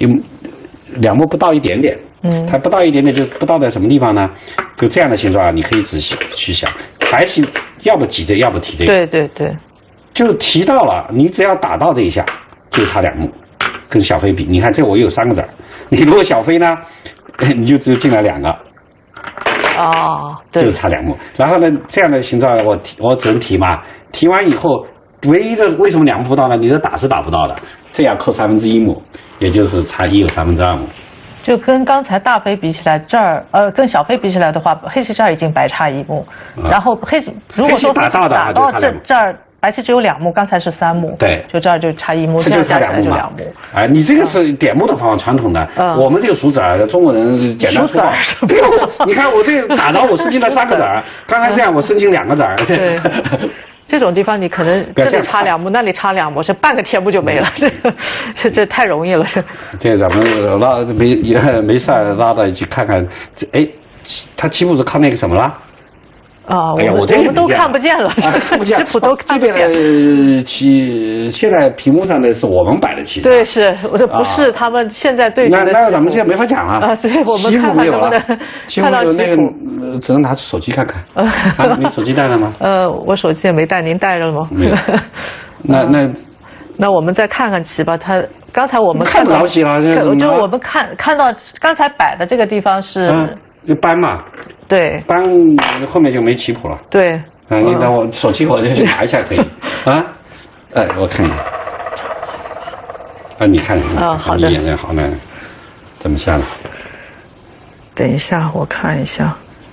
2目不到一点点，它不到一点点就不到在什么地方呢？就这样的形状啊，你可以仔细去想，白棋要不提这，要不提这个， 对， 就提到了，你只要打到这一下，就差2目，跟小飞比，你看这我有3个子儿，你如果小飞呢，你就只有进来2个。 对， 就是差2目。然后呢，这样的形状我只能提嘛，提完以后，唯一的为什么2目不到呢？你的打是打不到的，这样扣1/3目，也就是差1有2/3目。 就跟刚才大飞比起来，这儿跟小飞比起来的话，黑棋这儿已经白差1目，然后如果说打到这儿。白棋只有2目，刚才是3目， 对， 就这儿就差1目， 这就差2目嘛。你这个是点目的方法，传统的。我们这个数子儿，中国人简单粗暴。你看我这打着我伸进了3个子儿，刚才这样我伸进2个子儿。 对，这种地方你可能这里差2目，那里差2目，是半个天目就没了。这太容易了。 这咱们没事拉到一起看看，他棋谱是靠那个什么了？ 我们都看不见了，棋谱都看不见。 这边棋现在屏幕上的是我们摆的棋。 对，是我这不是他们现在对局的。 那咱们现在没法讲了。 对，我们看没有了。 看到那个只能拿出手机看看。你手机带了吗？ 我手机也没带，您带着了吗？ 没有。那我们再看看棋吧。刚才我们看不着棋了， 就我们看到刚才摆的这个地方是。 就搬嘛， 对， 搬后面就没棋谱了。 对， 你等我手机我就去拿一下可以啊？我看一下。你看， 好的， 你眼睛好呢，怎么下呢？ 等一下，我看一下。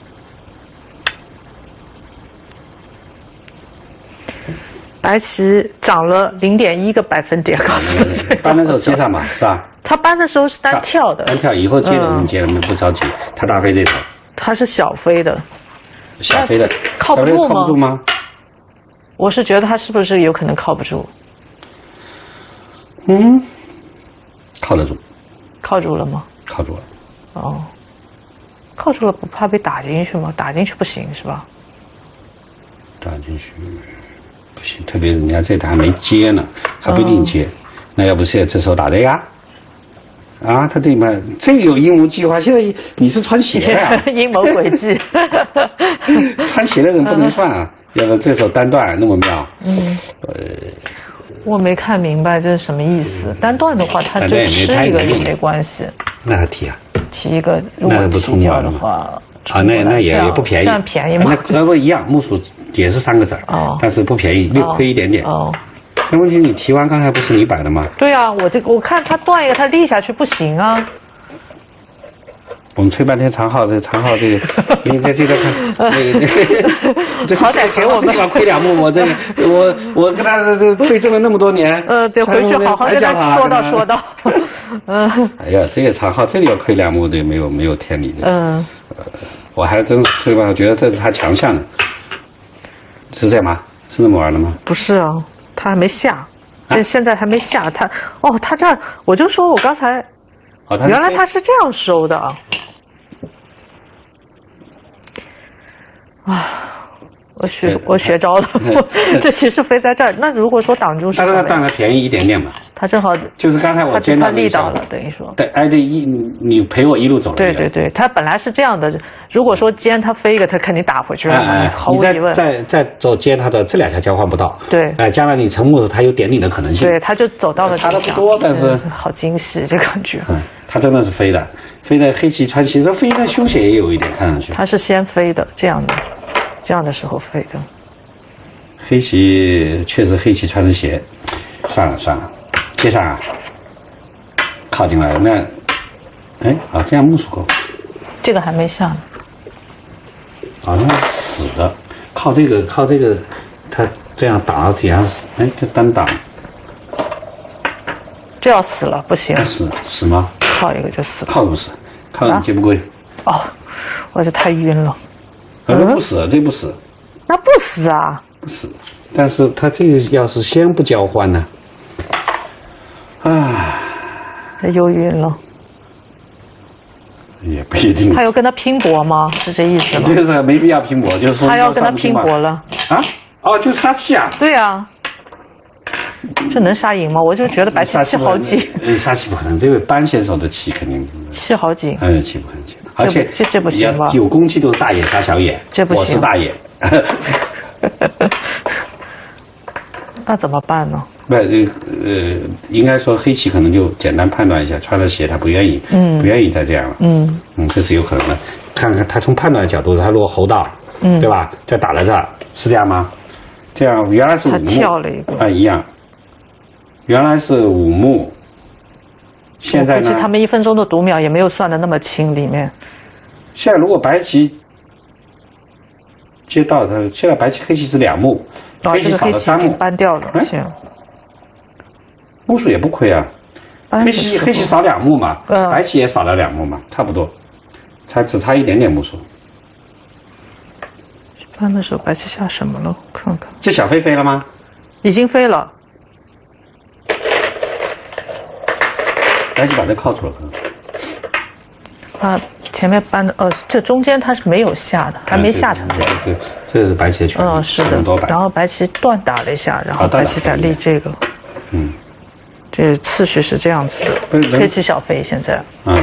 白棋涨了0.1个百分点，告诉我。 搬的时候接上嘛，是吧？ 他搬的时候是单跳的， 单跳以后接着能接了，不着急。他大飞这头， 他是小飞的， 小飞的靠不住吗？ 我是觉得他是不是有可能靠不住？ 靠得住。 靠住了吗？ 靠住了。 靠住了不怕被打进去吗？打进去不行是吧？ 打进去不行，特别人家这台还没接呢，还不一定接。那要不是这时候打这个， 啊，他对嘛，这个有阴谋计划。现在你是穿鞋的呀， 阴谋诡计。 穿鞋的人不能算啊，要不这手单断那么妙。 我没看明白这是什么意思。单断的话，他就吃一个也没关系。 那还提啊？ 提一个，如果提掉的话， 啊，那也不便宜。 这样便宜吗？ 那不一样，木薯也是3个子儿，但是不便宜，略亏一点点。 哦。 但问题你提完刚才不是你摆的吗？ 对啊，我看他断一个，他立下去不行啊。 我们吹半天长号，这个，你在这个看那个， 好歹给我们这地方亏2目，我跟他对证了那么多年， 得回去好好跟他说道。 哎呀，这个长号这里要亏2目的没有天理的。我还真吹半，我觉得这是他强项的，是这样吗？是这么玩的吗？ 不是啊，他还没下，现在还没下，他这儿我就说我刚才。原来他是这样收的啊！我学着了，这其实飞在这儿。那如果说挡住是什么？ 但是当然便宜一点点嘛。 他正好就是刚才我见到他力道了，等于说。 对，哎，对，你陪我一路走了。 对，他本来是这样的。如果说尖他飞一个，他肯定打回去了，毫无疑问。 再走尖他的这2下交换不到。 对。 将来你成木头，他有点顶的可能性。 对，他就走到了。 差的不多，但是好惊喜这感觉。 他真的是飞的黑棋穿棋，这飞的凶险也有一点看上去。 他是先飞的，这样的时候飞的。 黑棋确实黑棋穿着鞋，算了，接上啊，靠近来了那，这样木薯够。这个还没下呢。 那是死的，靠这个，他这样打到底下死，就单挡。 这要死了，不行。 死吗？ 靠一个就死了。 靠不死，靠你接不过。 我这太晕了。 这不死，这不死。 那不死啊？ 不死，但是他这个要是先不交换呢？ 这又晕了。 也不一定。 他要跟他拼搏吗？是这意思吗？ 就是没必要拼搏，就是说他要跟他拼搏了。 就杀气啊！ 对啊。这能杀赢吗？我就觉得白棋气好紧。 杀气不可能，这个班先手的气肯定。 气好紧。 气不可能紧，而且这不行吧？ 有攻击都是大野杀小野， 这不行。 我是大野。 那怎么办呢？ 不，应该说黑棋可能就简单判断一下，穿了鞋他不愿意，不愿意再这样了，这是有可能的。看看他从判断的角度，他如果侯到，对吧？再打在这儿，是这样吗？这样原来是5目， 他跳了一个， 一样。原来是5目，现在呢？ 估计他们1分钟的读秒也没有算的那么清，里面。 现在如果白棋接到他，现在白棋黑棋是2目，黑棋少了3目， 已经搬掉了， 木薯也不亏啊。黑棋少2目嘛，白棋也少了2目嘛，差不多，只差一点点木薯。 搬的时候白棋下什么了？看看。 这小飞飞了吗？ 已经飞了。 白棋把这靠住了。 前面搬的这中间它是没有下的，还没下成这样。 这是白棋的权利。 是的。然后白棋断打了一下，然后白棋再立这个。这次序是这样子的。黑棋小飞现在。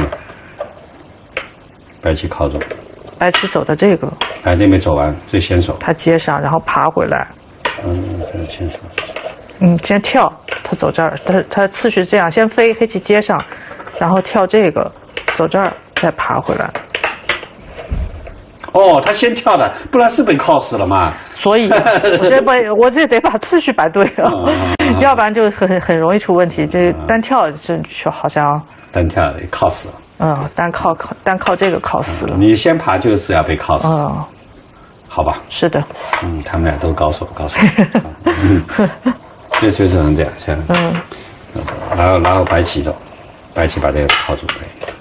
白棋靠住。 白棋走的这个。 那边走完最先手。 他接上，然后爬回来。 这先手。 先跳，他走这儿，他次序这样，先飞，黑棋接上，然后跳这个，走这儿，再爬回来。 他先跳的，不然是被靠死了嘛。 所以，我这得把次序摆对了，要不然就很容易出问题。这单跳就好像单跳靠死了。 单靠这个靠死了。 你先爬就是要被靠死。好吧。 是的。 他们俩都高手。这就是能这样，然后白棋走，白棋把这个靠住。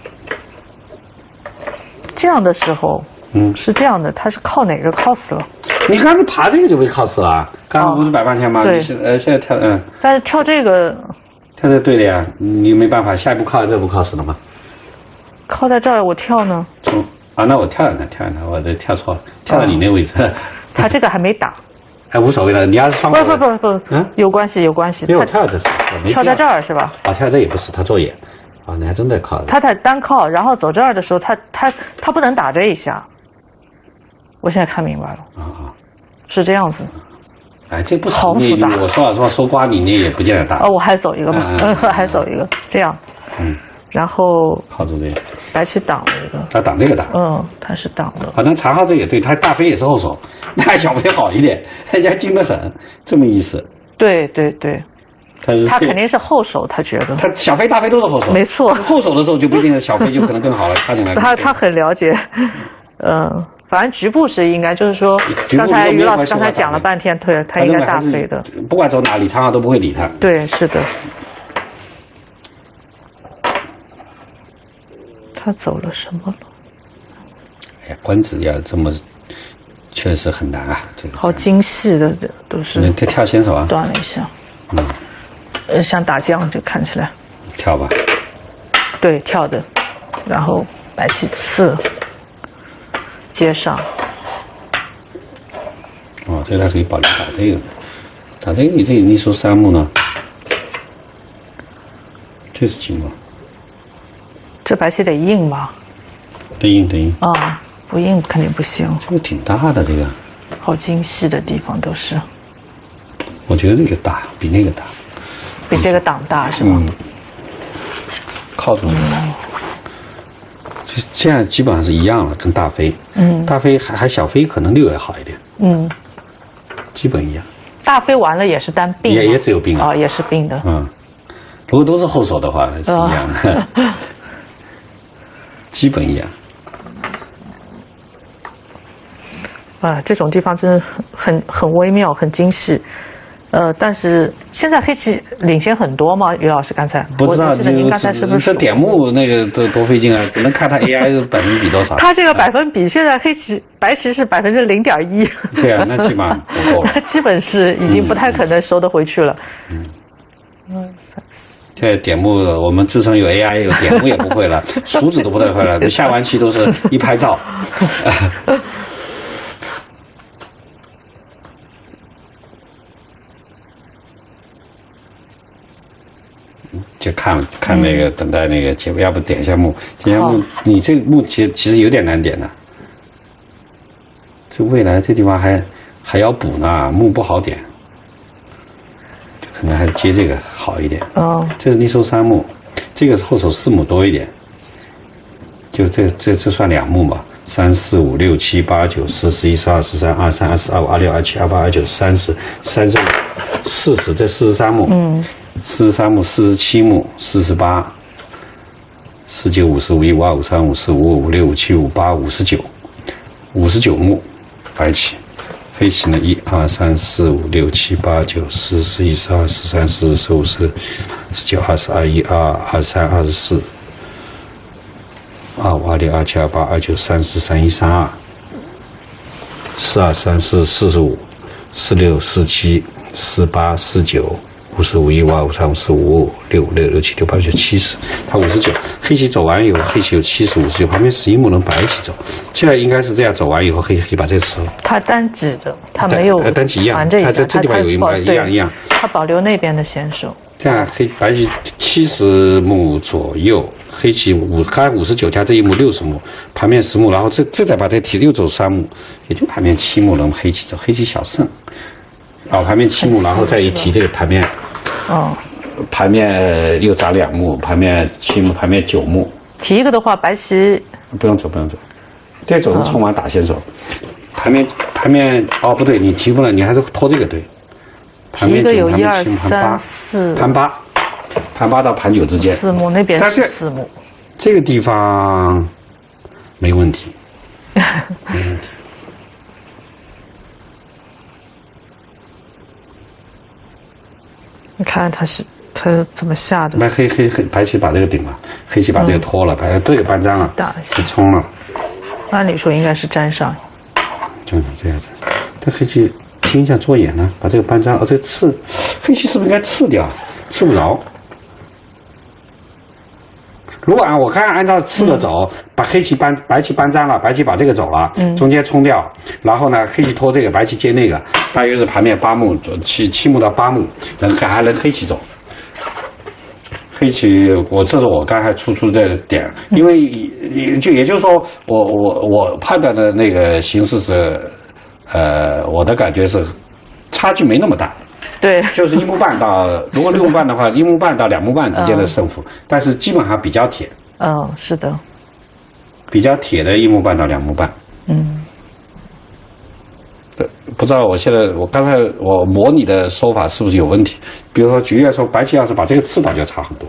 这样的时候，是这样的，他是靠哪个靠死了？ 你刚才爬这个就被靠死了，刚刚不是摆半天吗？ 对， 现在跳但是跳这个， 跳这对的呀，你没办法，下一步靠这不靠死了吗？ 靠在这儿，我跳呢？ 那我跳了呢，我这跳错了，跳到你那位置。 他这个还没打。 无所谓了，你要是双不，有关系。 没有跳这是跳在这儿是吧？ 跳这也不是，他做眼， 啊，你还真在靠。 他在单靠，然后走这儿的时候，他不能打这一下。我现在看明白了。啊，是这样子。 哎，这不好复杂。我说老实话，收瓜你也不见得打。 我还走一个吧，还走一个，这样。然后靠住这个， 白棋挡了一个。 他挡这个打。 他是挡的。 反正长号这也对，他大飞也是后手，那小飞好一点，人家精得很，这么意思。 对对对。他肯定是后手，他觉得。他小飞大飞都是后手。 没错。 后手的时候就不一定，小飞就可能更好了，插进来。 他很了解，反正局部是应该，就是说，刚才于老师刚才讲了半天，对，他应该大飞的。 不管走哪里，长号都不会理他。 对，是的。他走了什么了？ 哎呀，官子要这么，确实很难啊。这个好精细的都是。 他跳先手啊。 断了一下。像打将就看起来。 跳吧。 对，跳的，然后白棋刺，接上。 哦，这个他可以保留打这个，打这个你收3目呢？这是金吗？ 这白棋得硬吧？ 得硬。 啊，不硬肯定不行。 这个挺大的，这个。 好精细的地方都是。 我觉得这个大，比那个大。 比这个挡大是吗？ 靠住。这现在基本上是一样了，跟大飞。大飞还小飞可能略微好一点。基本一样。大飞完了也是单并。 也只有并啊。 也是并的。 如果都是后手的话是一样的。基本一样。 这种地方真的很微妙，很精细。但是现在黑棋领先很多吗？于老师刚才不知道， 您刚才是不是这点目那个多费劲啊？只能看它 AI 百分比多少。 它这个百分比现在白棋是0.1%。 对啊，那基本上不够。 基本是已经不太可能收得回去了。 现在点目我们自称有 AI， 有点目也不会了，数子都不太会了，下完棋都是一拍照。就看那个等待那个结果，要不点一下目，点一下目，你这个目其实有点难点的。这未来这地方还要补呢，目不好点，可能还是接这个好一点。这是你收3目，这个是后手4目多一点，就这算2目吧。3、4、5、6、7、8、9、10、11、12、13、23、24、25、26、27、28、29、30、35、40，这43目。43目、47目、48、49、55、15、25、35、45、56、57、58、59目，白棋。黑棋呢，1、2、3、4、5、6、7、8、9、10、11、12、13、14、15、16、19、20、21、22、23、24、25、26、27、28、29、30、31、32、42、34、45、46、47、48、49。55、15、25、35、56、57、68、69、70，他59。黑棋走完以后，黑棋有70、59，旁边11目能白棋走。现在应该是这样，走完以后，黑棋可以把这个吃了。 他单挤的，他没有单挤一样，他这地方有一样。 他保留那边的先手。 这样白棋70目左右，黑棋刚才59加这1目60目，盘面10目，然后这再把这提又走3目，也就盘面7目能黑棋走，黑棋小胜。盘面7目，然后再一提这个盘面，盘面又砸2目，盘面7目，盘面9目。 提一个的话，白棋不用走，这走是冲完打先手。盘面不对，你提不了，你还是拖这个对。 提一个有1、2、3、4， 盘8到盘9之间。 4目那边是4目， 这个地方没问题，没问题。 你看他怎么下的？ 那白棋把这个顶了，黑棋把这个拖了，把这个搬张了，给冲了。 按理说应该是粘上。 这样子，但黑棋听一下做眼呢，把这个搬张，这刺，黑棋是不是应该刺掉？刺不着。如果我刚刚按照刺的走，把白棋搬张了，白棋把这个走了，中间冲掉，然后呢，黑棋拖这个，白棋接那个，大约是盘面8目，7目到8目，还能黑棋走。 黑棋，这是我刚才突出这点，因为也就是说，我判断的那个形势是，我的感觉是差距没那么大。 对， 就是1目半到，如果6目半的话，1目半到2目半之间的胜负，但是基本上比较铁。 是的， 比较铁的1目半到2目半。不知道我刚才我模拟的说法是不是有问题？比如说举例来说，白棋要是把这个刺倒就差很多，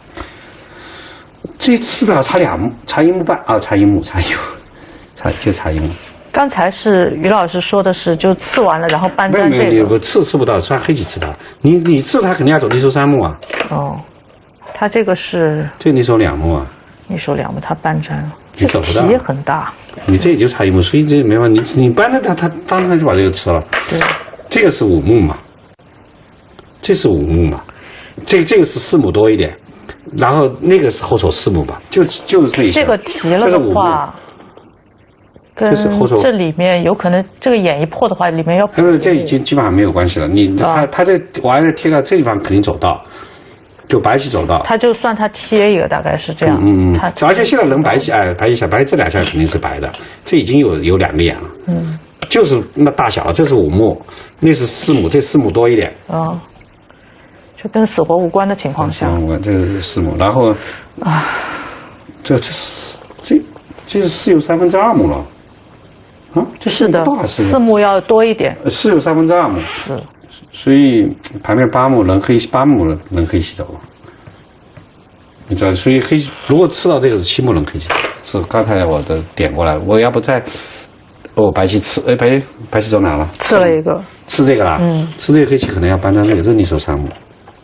这刺倒差1目半啊，差1目，差1目。 刚才是于老师说的是，就刺完了，然后搬粘这个。 有个刺不到，算黑棋刺到。你刺他肯定要走逆手3目啊。 他这个是这逆手2目啊。 逆手2目，他搬粘了， 这个题也很大。 你这也就差1目，所以这没办法，你搬了他当然就把这个吃了。 对， 这个是5目嘛，这是5目嘛，这个是4目多一点，然后那个是后手4目嘛，就是这一下。 这个提了的话，跟这里面有可能这个眼一破的话，里面要。 这已经基本上没有关系了。他这我还是贴到这地方肯定走到。就白棋走到， 他就算他贴一个，大概是这样。 而且现在能白棋白棋下白棋这2下肯定是白的，这已经有2个眼了。就是那大小，这是5目，那是4目，这4目多一点。 就跟死活无关的情况下。 这是4目，然后这是4有2/3目了。 是的，4目要多一点。 4有2/3目。是。所以盘面8目能黑8目能黑棋走，你知道？所以黑如果吃到这个是7目能黑棋走，是刚才我的点过来，我要不再白棋吃，白棋走哪了？ 吃了一个， 吃这个啦，吃这个黑棋可能要搬到这个，这是逆手3目，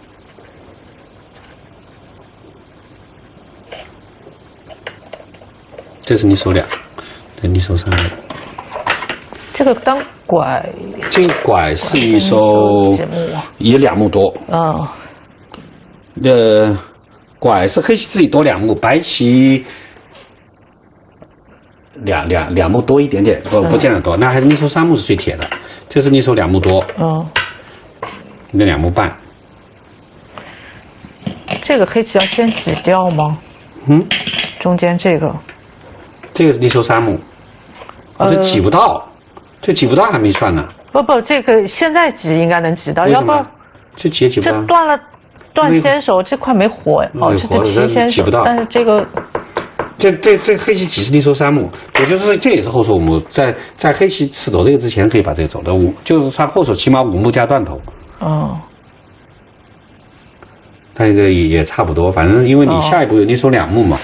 这是逆手2，对，逆手3目。 这个当拐， 这个拐是一手也2目多。拐是黑棋自己多2目，白棋两目多一点点，不见得多。那还是逆手3目是最铁的，这是逆手2目多。那2目半。 这个黑棋要先挤掉吗？中间这个是逆手3目，这挤不到。这挤不到还没算呢。 不，这个现在挤应该能挤到，要不这挤也挤不到。 这断先手，这块没活这提先手，但是这个这黑棋挤是逆手3目，也就是说这也是后手5目，在黑棋吃走这个之前可以把这个走的就是算后手起码5目加断头。但这个也差不多，反正因为你下一步有逆手2目嘛，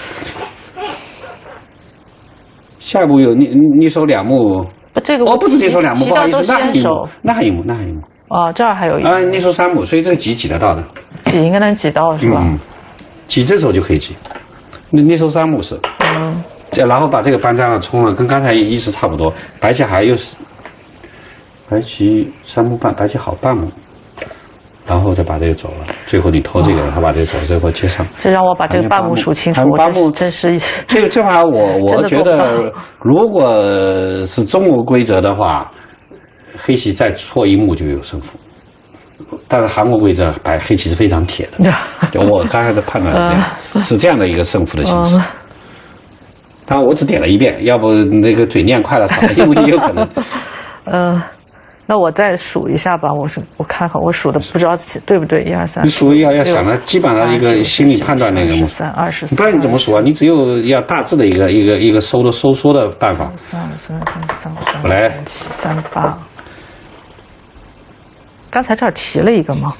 下一步有逆手2目。 这个不止逆手2目，不好意思，那还一目。 这儿还有一目。 逆手3目，所以这个挤得到的。 挤应该能挤到是吧？ 挤这时候就可以挤，逆手3目是。然后把这个搬粘了冲了，跟刚才意思差不多。白棋还又是，白棋3目半，白棋好半目，然后再把这个走了。最后你偷这个，然后把这个走，最后接上。 这让我把这个半目数清楚，我真是这盘我觉得，如果是中国规则的话，黑棋再错1目就有胜负。但是韩国规则黑棋是非常铁的，我刚才的判断是这样的一个胜负的形式。当然我只点了1遍，要不那个嘴念快了少了1目也有可能。 那我再数一下吧，我看看我数的不知道对不对，1、2、3。 你数要想了基本上一个心理判断那个嘛。 13、24。 不然你怎么数啊？你只有要大致的一个收缩的办法。 3、来7、3、8。刚才这儿提了一个吗？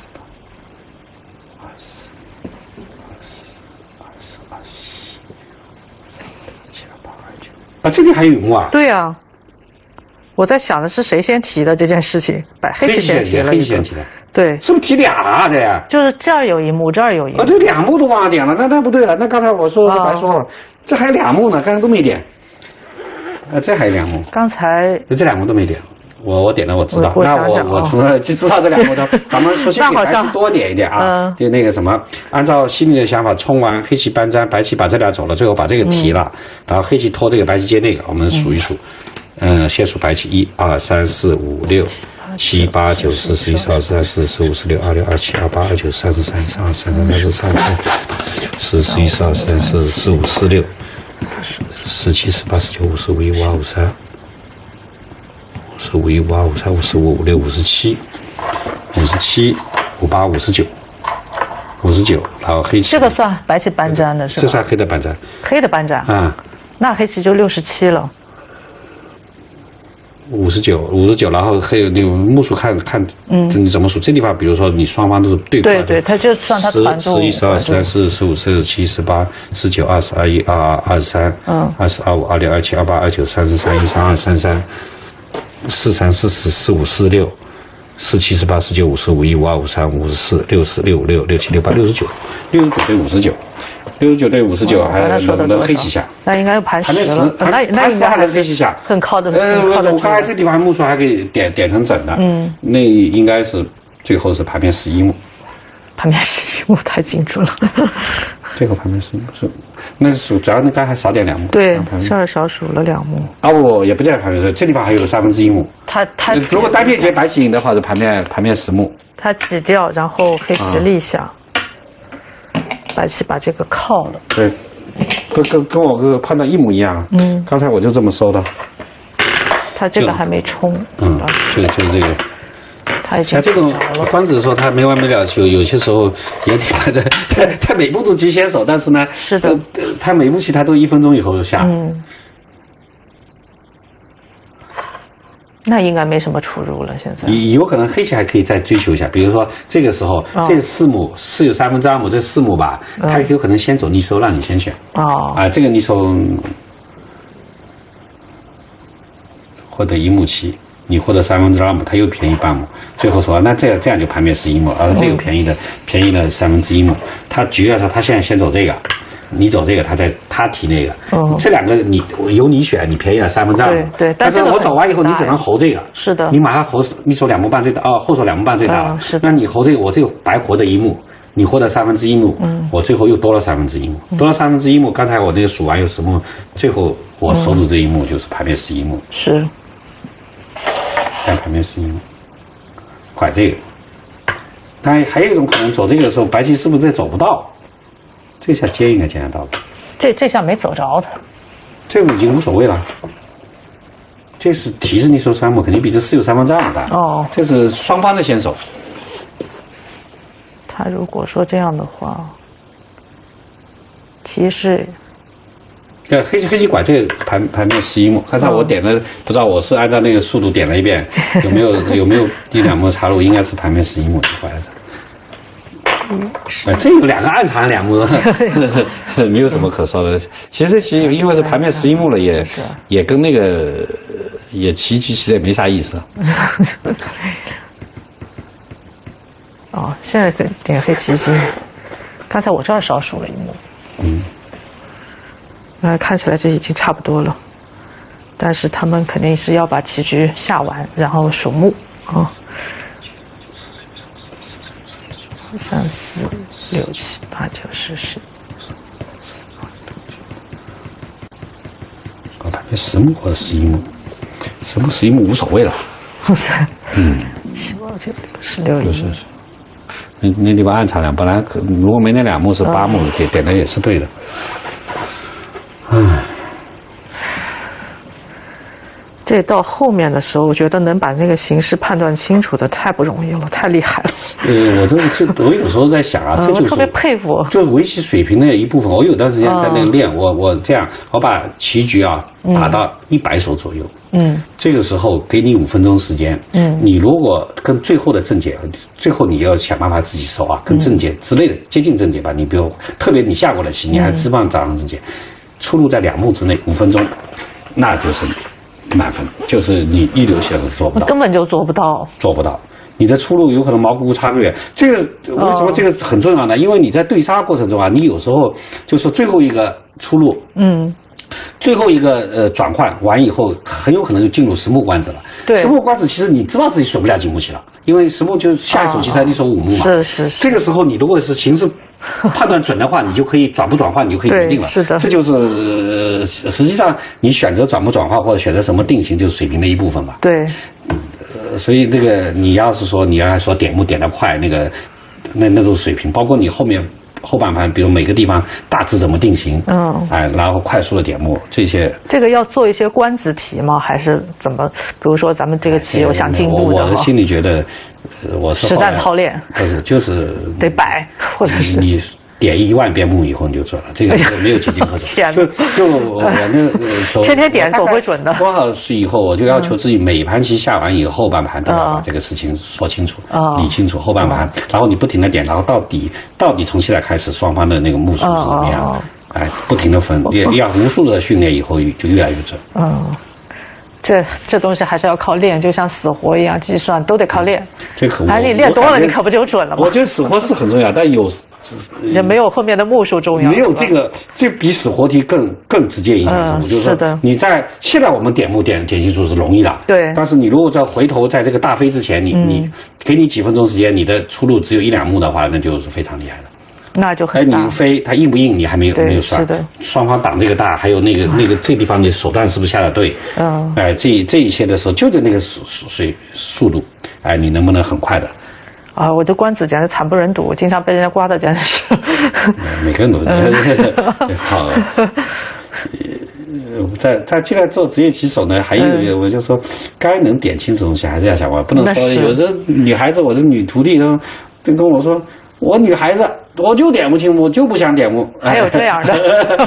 这里还有1目啊？ 对啊。我在想的是谁先提的这件事情，黑棋先提了， 黑棋先提的， 对， 是不是提俩了这呀？ 就是这儿有1目，这儿有1目。 这2目都忘了点了，那不对了。那刚才我说白说了，这还有2目呢，刚才都没点。这还有2目。 刚才这2目都没点，我点了，我知道。我除了就知道这2目的，咱们首先给白棋多点一点啊。就那个什么，按照心里的想法冲完，黑棋搬粘，白棋把这俩走了，最后把这个提了，然后黑棋拖这个，白棋接那个，我们数一数。先数白棋1、2、3、4、5、6、 7、8、9、10、11、12、13、14、15、16、26、27、28、29、30、31、32、33、34、35、10、11、12、13、14、15、16、17、18、19、20、51、52、53、55、52、53、55、56、57、57、58、59、59，然后黑棋。 这个算白棋半占的是吧？ 这算黑的半占。 黑的半占啊， 那黑棋就67了。 59，然后还有那种目数看，你怎么数？这地方比如说你双方都是对挂的， 对，他就算他团住。 11、12、13、14、15、16、17、18、19、20、21、22、23、20、25、26、27、28、29、30、31、32、33、43、44、45、46、47、18、19、50、51、52、53、54、60、65、67、68、69，69对59。69对59，还有黑棋下， 那应该盘10了。 那应该还是黑棋下， 很靠的。 我刚才这地方目数还可以点成整的，那应该是最后是盘面11目。 盘面11目太精准了。 最后盘面11目是，那数主要那刚还少点2目。 对，稍微少数了2目。 啊，我也不叫盘面11，这地方还有个1/3目。 他如果单片节白棋赢的话，是盘面10目。 他挤掉，然后黑棋立下。白棋把这个靠了， 对，跟我哥判断一模一样。刚才我就这么收的。他这个还没冲。 就是这个。 他已经像这种光子说他没完没了，有些时候也挺烦的。他每步都急先手，但是呢， 是的， 他每步棋他都1分钟以后下。 那应该没什么出入了。现在有可能黑棋还可以再追求一下，比如说这个时候这4目是有2/3目，这4目吧，他有可能先走逆收，让你先选。这个逆收获得1目棋，你获得2/3目，他又便宜半目，最后说那这样就盘面11目，这个便宜了1/3目。他举例说他现在先走这个。你走这个，他提那个，这2个由你选，你便宜了2/3。 对， 但是我走完以后，你只能候这个。 是的。 你马上候，你手2目半最大，后手2目半最大了。 是的。 那你候这个，我这个白活的1目，你获得1/3目，我最后又多了1/3目，多了1/3目。刚才我那个数完有10目，最后我守住这1目就是盘面11目。 是。 看盘面11目，拐这个。当然还有一种可能，走这个的时候，白棋是不是这走不到？这下接应该接得到的， 这下没走着他， 这个已经无所谓了。这是提示你手3目，肯定比这4有2/3目大。这是双方的先手。 他如果说这样的话，提示。 对，黑棋拐这个盘面11目，刚才我点了，不知道我是按照那个速度点了一遍，有没有1-2目插入？应该是盘面11目拐的。这有2个暗藏2目，没有什么可说的。其实因为是盘面11目了，也跟那个也棋局其实也没啥意思。 现在点黑棋已经，刚才我这儿少数了1目。看起来这已经差不多了，但是他们肯定是要把棋局下完，然后数目3、4、6、7、8、9、10、11。 盘面10目或者11目，10目11目无所谓了。 7、8、9、16、 是。那地方暗藏2，本来如果没那2目是8目，点的也是对的。 这到后面的时候，我觉得能把那个形势判断清楚的太不容易了，太厉害了。 我有时候在想啊，这就是特别佩服， 就是围棋水平的一部分。我有段时间在那练，我这样，我把棋局打到100手左右。这个时候给你5分钟时间。你如果跟最后的正解，最后你要想办法自己收跟正解之类的接近正解吧。你比如特别你下过了棋，你还希望找上正解，出入在2目之内5分钟，那就是满分，就是你一流选手做不到， 根本就做不到， 你的出路有可能毛骨差别。这个为什么这个很重要呢？因为你在对杀过程中你有时候就说最后一个出路，最后一个转换完以后，很有可能就进入10目官子了。 对 ，10目官子其实你知道自己选不了几目棋了，因为10目就是下一手棋才你手5目嘛。 是。 这个时候你如果是形势判断准的话，你就可以转不转换，你就可以决定了。 是的， 这就是实际上你选择转不转换或者选择什么定型，就是水平的一部分吧。 对。 所以这个你要说点目点得快，那种水平，包括你后半盘，比如每个地方大致怎么定型，然后快速的点目这些。 这个要做一些官子题吗？还是怎么？比如说咱们这个题，我想进步的。 我的心里觉得，我是实战操练， 不是就是得摆，或者是你点10000遍目以后你就准了，这个没有捷径可走。就我那时候天天点总会准的。 多少次以后，我就要求自己每盘棋下完以后，后半盘都要把这个事情说清楚、理清楚。后半盘，然后你不停的点，然后到底从现在开始双方的那个目数是怎么样？不停的分，要无数的训练以后就越来越准。 这东西还是要靠练，就像死活一样，计算都得靠练。 这可你练多了，你可不就准了吗？ 我觉得死活是很重要，但也没有后面的目数重要。 没有这比死活题更直接影响程度。 是的。 你现在我们点目点清楚是容易的， 对。 但是你如果在回头在这个大飞之前，你给你几分钟时间，你的出路只有1-2目的话，那就是非常厉害的。 那就很大。 你飞它硬不硬，你还没有算。 是的。 双方挡这个大，还有这地方你手段是不是下的对？这一些的时候，就这个速度，你能不能很快的？ 我这官子简直惨不忍睹，经常被人家刮的，简直是。 每个人都好。在这个做职业棋手呢，还有一个，我就说，该能点清楚东西还是要想办法，不能说有时候女孩子，我的女徒弟都跟我说。我女孩子，我就点不清，我就不想点目。 还有这样的，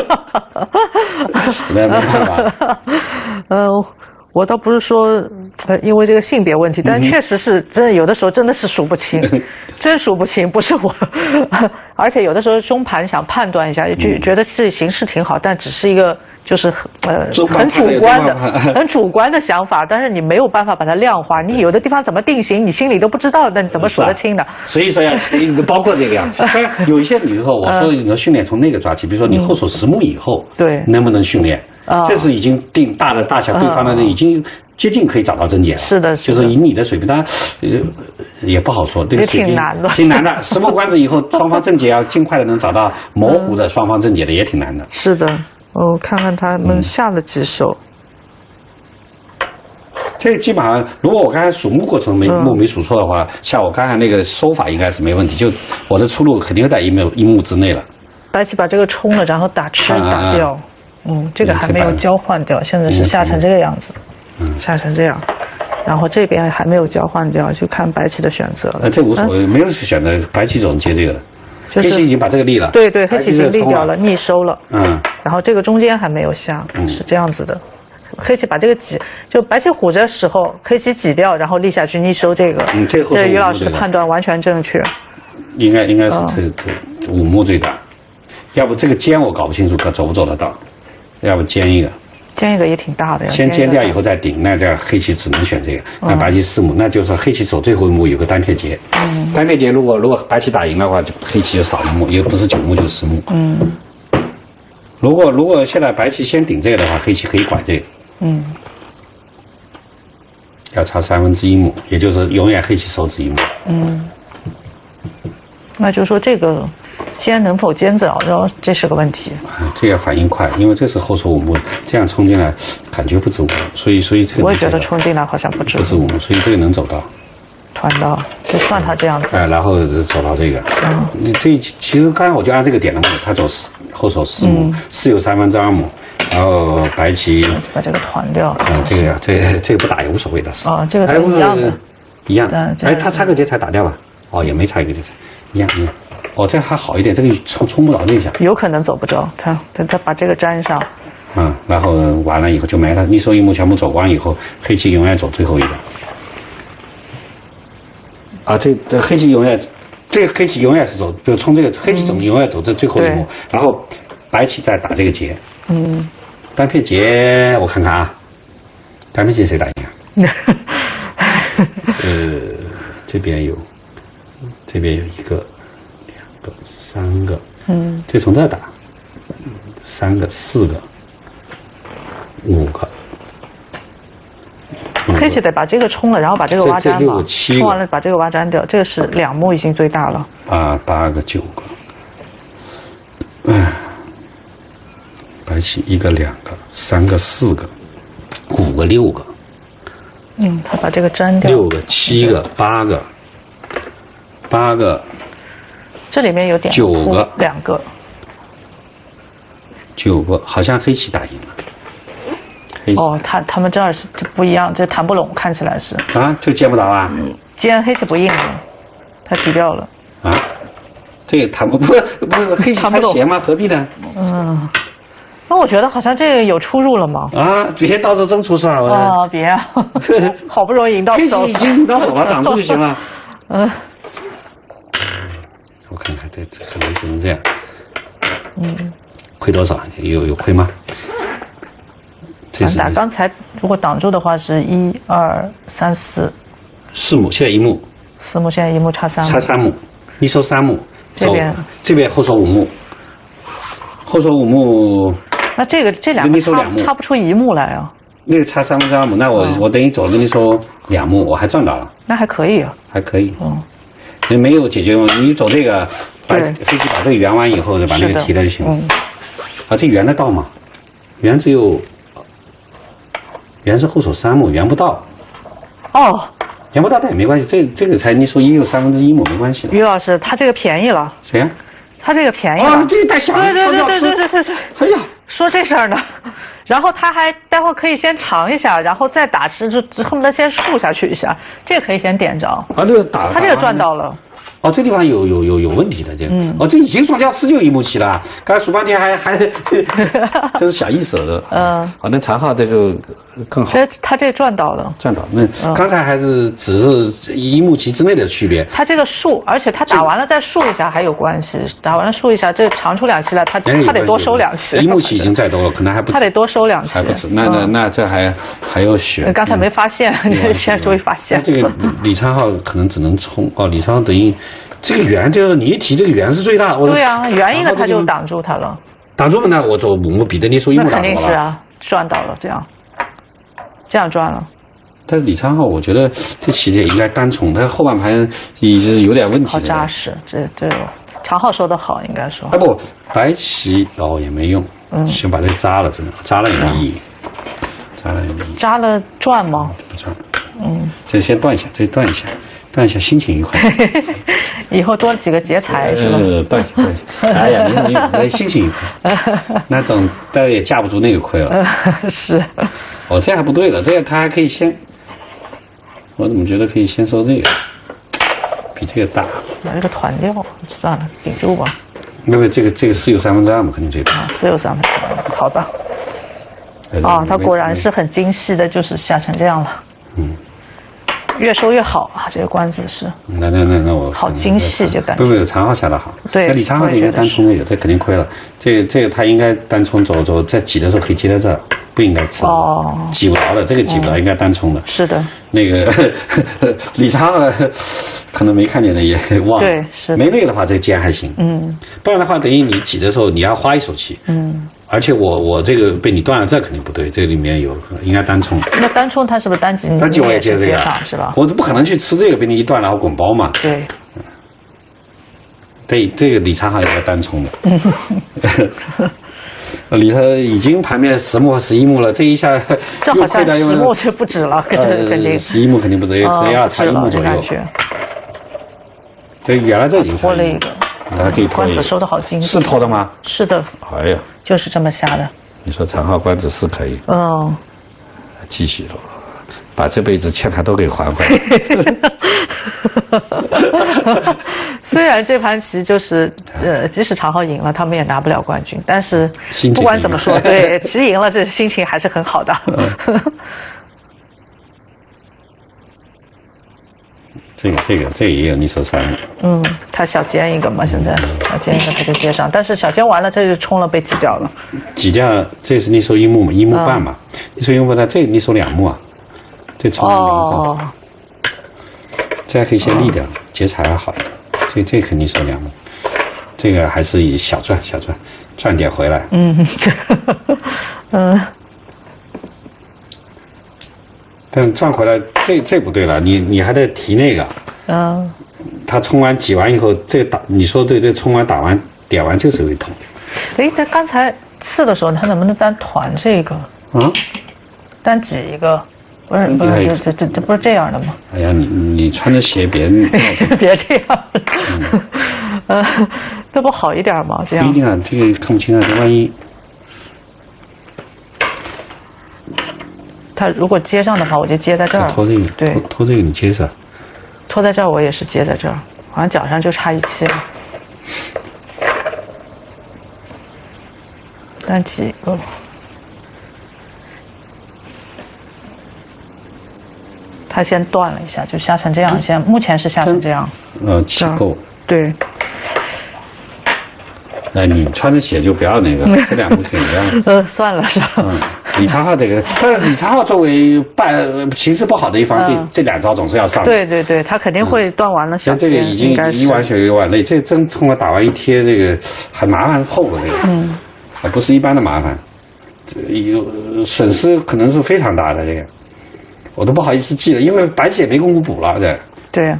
没办法。 我倒不是说，因为这个性别问题，但确实是真有的时候真的是数不清，真数不清，不是我。而且有的时候中盘想判断一下，就觉得自己形势挺好，但只是一个就是很主观的想法，但是你没有办法把它量化。你有的地方怎么定型，你心里都不知道，那你怎么数得清的？ 所以说呀，包括这个样子。有一些你说，我说你的训练从那个抓起，比如说你后手10目以后， 对， 能不能训练？这是已经定大的大小，对方的已经接近可以找到症结了。 是的， 就是以你的水平，当然也不好说，这个水平挺难的。 挺难的，10目官子以后，双方症结要尽快的能找到模糊的双方症结的，也挺难的。 是的，我看看他们下了几手。 这个基本上，如果我刚才数目过程目没数错的话，像我刚才那个收法应该是没问题，就我的出路肯定在一目之内了。 白棋把这个冲了，然后打掉。这个还没有交换掉，现在是下成这个样子，下成这样，然后这边还没有交换掉，就看白棋的选择了。 这无所谓，没有去选择白棋总接这个的，黑棋已经把这个立了。 对，黑棋已经立掉了，逆收了。然后这个中间还没有下，是这样子的。黑棋把这个挤，就白棋虎着的时候，黑棋挤掉，然后立下去逆收这个。这于老师的判断完全正确。 应该是这5目最大，要不这个尖我搞不清楚走不走得到。要不尖一个也挺大的，先尖掉以后再顶，那这样黑棋只能选这个。那白棋4目，那就是说黑棋走最后一目有个单撇结。单撇结如果白棋打赢的话，就黑棋就少1目，也不是9目就是10目。如果现在白棋先顶这个的话，黑棋可以管这个。要差1/3目，也就是永远黑棋手指1目。 那就是说这个尖能否尖着，这是个问题。 这个反应快，因为这是后手5目，这样冲进来感觉不止5目，所以这个我也觉得冲进来好像不止 5目，所以这个能走到。 团到就算他这样子。 然后走到这个。这其实刚才我就按这个点的目，他走后手4目，4有2/3目，然后白棋把这个团掉。 这个不打也无所谓的事。 这个一样的。 一样。他差个劫才打掉吧？也没差一个劫才，一样。这还好一点，这个冲不着这一下， 有可能走不着。他把这个粘上， 然后完了以后就没了，逆收1目全部走光以后，黑棋永远走最后一个。这黑棋永远，这个黑棋永远是走，比如冲这个黑棋永远走这最后一目，然后白棋再打这个劫。单撇结我看看啊，单撇结谁打赢啊？这边有1个。3个，这从这打，3个、4个、5个。 黑棋得把这个冲了，然后把这个挖粘嘛，冲完了把这个挖粘掉，这个是2目已经最大了。 8个、9个，白棋1个、2个、3个、4个、5个、6个， 他把这个粘掉。 6个、7个、8个， 这里面有点 9个 ，2个 ，9个，好像黑棋打赢了。黑棋哦，他们这儿是这不一样，这弹不拢，看起来是啊，就见不着啊。 尖黑棋不硬了，他提掉了。 啊，这个弹不黑棋弹斜吗？何必呢？ 那我觉得好像这个有出入了吗？ 啊，别到时候真出事儿！ 别啊，好不容易赢到手， 黑棋已经赢到手了，挡住就行了。我看看这可能只能这样。亏多少？有亏吗？这是打刚才如果挡住的话是1、2、3、 4目，现在1目 ，4目现在1目差3目， 差3目，你收3目， 这边后手5目，后手5目。 那这两个差不出1目来啊。 那个差2/3目，那我等于走了跟你说2目，我还赚到了。 那还可以啊， 还可以。你没有解决问题，你走这个，黑棋把这个圆完以后，再把那个提了就行了。啊，这圆得到吗？圆是后手3目，圆不到。圆不到但也没关系，这个才你说有1/3目没关系的。 于老师，他这个便宜了。 谁呀？ 他这个便宜了。 啊，这太小了。 对。 哎呀， 说这事儿呢，然后他还待会儿可以先尝一下，然后再打吃，就恨不得先竖下去一下，这个可以先点着。 啊，这个打他这个赚到了。 哦，这地方有问题的，这个。这已经双交吃就1目棋了，刚才数半天还这是小意思了。那长号这个更好。 他这赚到了。 赚到。那刚才还是只是1目棋之内的区别。 他这个竖，而且他打完了再竖一下还有关系，打完了竖一下，这长出2棋来，他得多收2棋。 1目棋已经再多了，可能还不止。 他得多收2棋。 还不止。那这还有血。 刚才没发现，现在终于发现。 这个李昌镐可能只能冲。李昌镐等于。这个圆就是你一提，这个圆是最大。 对啊，圆一个他就挡住他了。 挡住了呢，我走5目，比的你收1目挡住了。 那肯定是啊，赚到了，这样赚了。 但是李昌镐，我觉得这棋也应该单冲，但是后半盘也是有点问题。 好扎实，这长镐说的好，应该说。 不，白棋也没用，先把这个扎了，真的扎了也没意义， 扎了赚吗？ 不赚。这先断一下，断一下心情愉快。 以后多了几个劫财是吧？ 断一下。哎呀，你心情愉快，那大家也架不住那个亏了。 是。 这还不对了，这个他还可以先。我怎么觉得可以先收这个，比这个大。 把这个团掉，算了，顶住吧。 因为这个4有2/3嘛，肯定最大。 4有3/3，好吧。他果然是很精细的，就是下成这样了。越收越好啊！这个官子是。那我好精细，就感觉。 不，长号下的好。 对。 那李昌镐应该单冲的有，这肯定亏了。这个他应该单冲走，在挤的时候可以接在这儿，不应该吃。挤不着的，这个挤不着，应该单冲的。 是的。 那个李昌镐可能没看见的也忘了。 对，是。 没那个的话，这个尖还行。不然的话，等于你挤的时候你要花一手棋。而且我这个被你断了，这肯定不对，这里面应该单冲。 那单冲它是不是单挤？ 单挤我也接这个是吧？ 我不可能去吃这个被你一断然后滚包嘛。 对。 对，这个李昌镐也要单冲的。李他已经盘面10目和11目了，这一下这好像10目就不止了，这肯定。 11目肯定不止，要差1目左右。对，原来这已经差1目。 拖了一个。 大家可以拖官子收的好精细。 是拖的吗？ 是的。 哎呀， 就是这么下的。 你说长号官子是可以。继续了，把这辈子欠他都给还回来。 虽然这盘棋就是即使长号赢了，他们也拿不了冠军，但是不管怎么说，对棋赢了，这心情还是很好的。 这个也有你手3目。 他小尖一个嘛，现在小尖一个他就接上，但是小尖完了这就冲了被挤掉了。 挤掉，这是你手1目嘛，1目半嘛，你手1目半，这你手2目啊，这冲2目。这还可以先立掉，劫财还好。这肯定手2目，这个还是以小赚点回来。但赚回来这不对了，你还得提那个。他冲完挤完以后，你说对，这冲完打完点完就是会痛。 他刚才刺的时候，他能不能单团这个？单挤一个？ 不是这不是这样的吗？ 哎呀，你穿着鞋别人别这样，这不好一点吗？这样不一定啊，这个看不清啊，这万一他如果接上的话，我就接在这儿。 拖这个， 对， 拖这个你接上， 拖在这儿我也是接在这儿，好像脚上就差1期了。但几个了？它先断了一下，就下成这样。目前是下成这样。 起够。 对。 你穿着鞋就不要那个，这两步是一样。 算了是吧？ 李昌镐这个，但是李昌镐作为形势不好的一方，这2招总是要上的。 对，他肯定会断完了小这个已经一碗血一碗泪，这真从我打完一贴，这个很麻烦透了这个，不是一般的麻烦，有损失可能是非常大的这个。我都不好意思记了，因为白血没工夫补了，这。 对。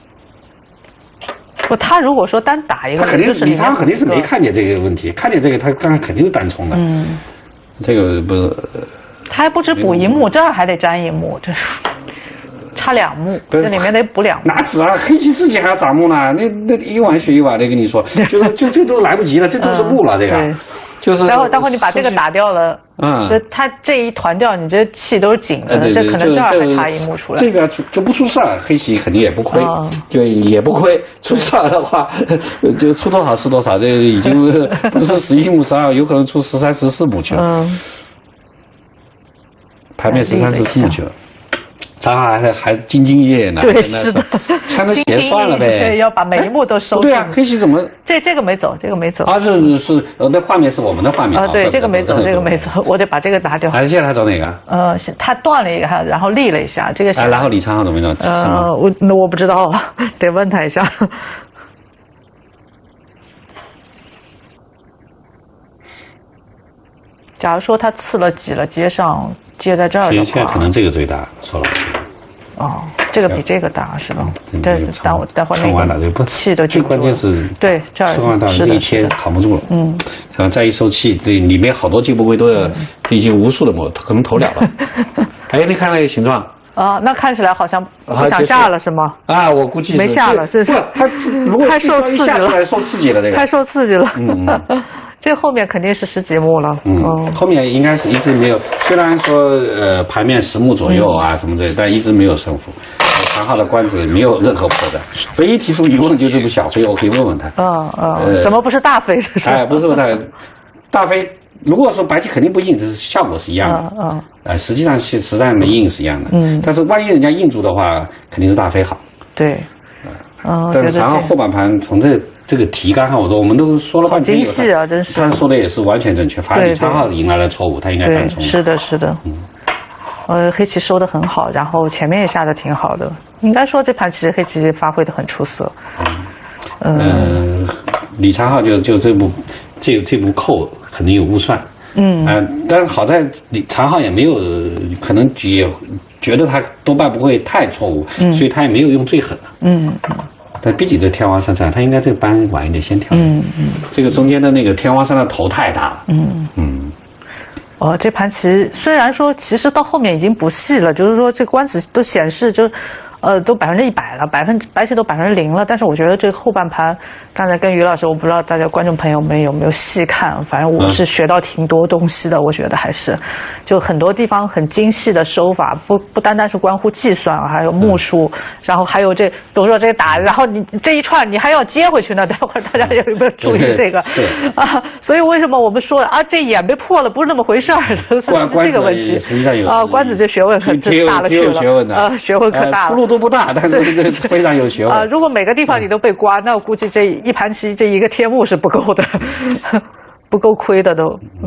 不，他如果说单打一个， 他肯定是李昌镐肯定是没看见这个问题，看见这个他刚刚肯定是单冲的。这个不是。 他还不止补1目，这儿还得粘1目，这是差2目，这里面得补2目。 哪止啊，黑棋自己还要长目呢，那一碗血一碗的跟你说，就是这都来不及了，这都是目了，这个。就是待会你把这个打掉了，它这一团掉，你这气都是紧着的，这可能这儿还差1目出来。 这个就不出事儿，黑棋肯定也不亏，就也不亏。出事儿的话，就出多少是多少，这已经不是11目12，有可能出13、14目去了。牌面13、14目去了。张镐还兢兢业业呢， 对，是的， 穿着鞋算了呗， 对，要把每一幕都收。 对啊，黑棋怎么？ 这个没走，这个没走。 是，那画面是我们的画面啊。 对，这个没走，这个没走，我得把这个拿掉。 现在他走哪个？ 他断了一个，然后立了一下，这个。 然后李昌镐怎么走？ 我不知道啊，得问他一下。假如说他刺了挤了接上。接在这儿的话， 现在可能这个最大，说老实。 这个比这个大是吧？待会儿撑完了，不气都最关键是对这儿撑完了这一天扛不住了，然后再一收气，这里面好多进步龟都要已经无数的模可能投了了。你看那个形状那看起来好像不想下了是吗？ 我估计没下了，这是他如果太受刺激了， 受刺激了这个太受刺激了。这后面肯定是10几目了。 后面应该是一直没有，虽然说牌面10目左右啊什么的，但一直没有胜负。长镐的官子没有任何破绽，唯一提出疑问就这部小飞，我可以问问他。 怎么不是大飞？ 不是大飞。如果说白棋肯定不硬，这是效果是一样的。实际上实战没硬是一样的。但是万一人家硬住的话，肯定是大飞好。 对。 但是长镐后半盘从这个提纲上，我们都说了半天， 精细啊，真是。 他说的也是完全正确，反而李昌镐迎来了错误，他应该单冲。 是的，是的。黑棋收得很好，然后前面也下得挺好的，应该说这盘其实黑棋发挥得很出色。 李昌镐就这步扣肯定有误算。但是好在李昌镐也没有，可能也觉得他多半不会太错误，所以他也没有用最狠的。但毕竟这天王山上，他应该这个班晚一点先跳。这个中间的那个天王山的头太大了。 这盘棋虽然说其实到后面已经不细了，就是说这官子都显示就都100%了，白棋都0%了，但是我觉得这个后半盘，刚才跟于老师，我不知道大家观众朋友们有没有细看，反正我是学到挺多东西的，我觉得还是就很多地方很精细的手法，不单单是关乎计算，还有目数，然后还有比如说这个打，然后你这一串你还要接回去呢，待会儿大家有没有注意这个？所以为什么我们说这眼被破了不是那么回事儿的，是这个问题。 实际上有官子这学问可大了去了，学问可大了。 都不大，但是非常有学问如果每个地方你都被刮，那我估计这一盘棋这一个天目是不够的，不够亏的都。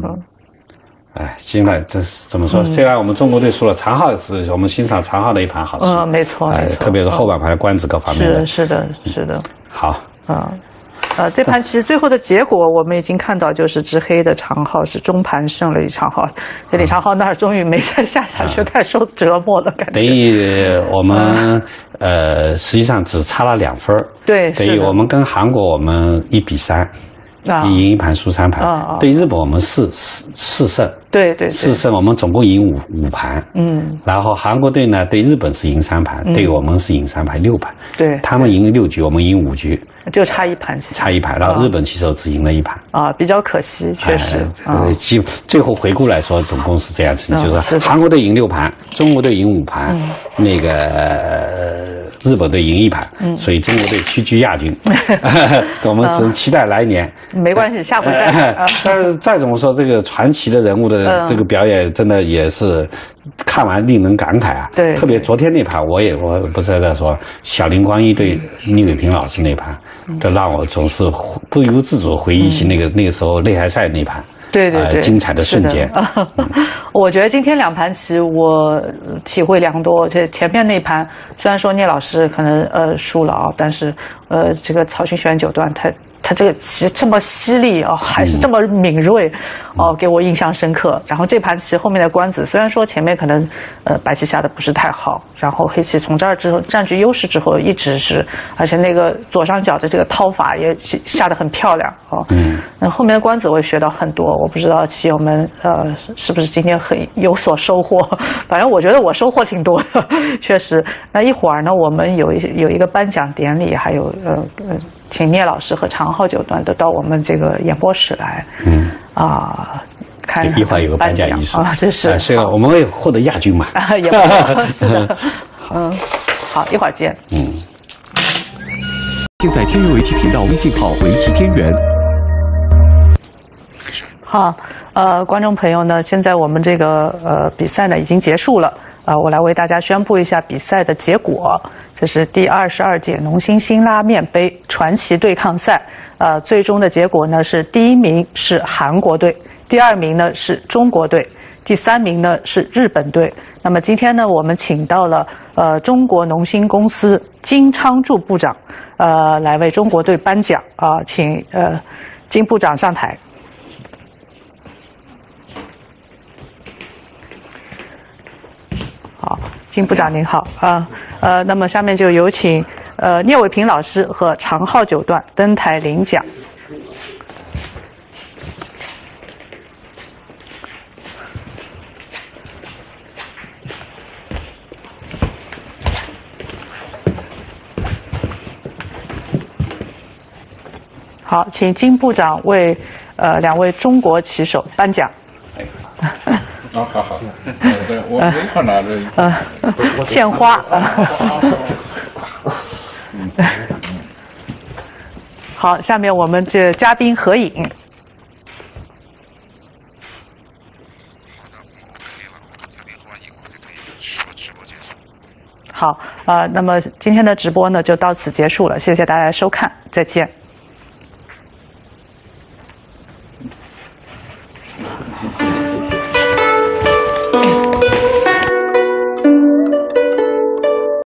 现在这怎么说？虽然我们中国队输了，长镐是我们欣赏长镐的一盘好棋。 没错， 特别是后半盘官子各方面的。 是的。 好。 这盘棋最后的结果我们已经看到，就是执黑的长镐是中盘胜了李昌镐，李昌镐那儿终于没再下去，太受折磨了，感觉。 等于我们实际上只差了2分。 对， 等于我们跟韩国我们1比3， 赢1盘输3盘。对日本我们4胜， 对 4胜，我们总共赢5盘。然后韩国队呢对日本是赢3盘，对我们是赢3盘6盘。 对， 他们赢6局，我们赢5局。 就差1盘， 差1盘，然后日本棋手只赢了1盘比较可惜，确实。 最后回顾来说，总共是这样子，就是韩国队赢6盘，中国队赢5盘，那个日本队赢1盘，所以中国队屈居亚军。我们只能期待来年。 没关系，下回再。 但是再怎么说，这个传奇的人物的这个表演，真的也是看完令人感慨啊。 对， 特别昨天那盘，我不是在说小林光一对宁伟平老师那盘。这让我总是不由自主回忆起那个时候擂台赛那盘， 对， 精彩的瞬间。 我觉得今天2盘棋我体会良多。这前面那盘虽然说聂老师可能输了但是这个曹勋选9段他这个棋这么犀利还是这么敏锐给我印象深刻。然后这盘棋后面的官子虽然说前面可能白棋下的不是太好，然后黑棋从这儿之后占据优势之后一直是，而且那个左上角的这个掏法也下得很漂亮那后面的官子我也学到很多，我不知道棋友们是不是今天很有所收获。反正我觉得我收获挺多的，确实。那一会儿呢，我们有一个颁奖典礼，还有请聂老师和长浩9段都到我们这个演播室来，看一会儿有个颁奖仪式这是， 所以我们会获得亚军嘛？ 也是的，好，一会儿见。 现在天元围棋频道微信号围棋天元。 好，观众朋友呢，现在我们这个比赛呢已经结束了我来为大家宣布一下比赛的结果。这是第22届农心辛拉面杯传奇对抗赛，最终的结果呢是第1名是韩国队，第2名呢是中国队，第3名呢是日本队。那么今天呢，我们请到了中国农心公司金昌柱部长来为中国队颁奖请金部长上台。好，金部长您好那么下面就有请聂伟平老师和长浩9段登台领奖。好，请金部长为2位中国棋手颁奖。 好，对，我没看到这献花。好，下面我们这嘉宾合影。好那么今天的直播呢就到此结束了，谢谢大家收看，再见。 谢谢。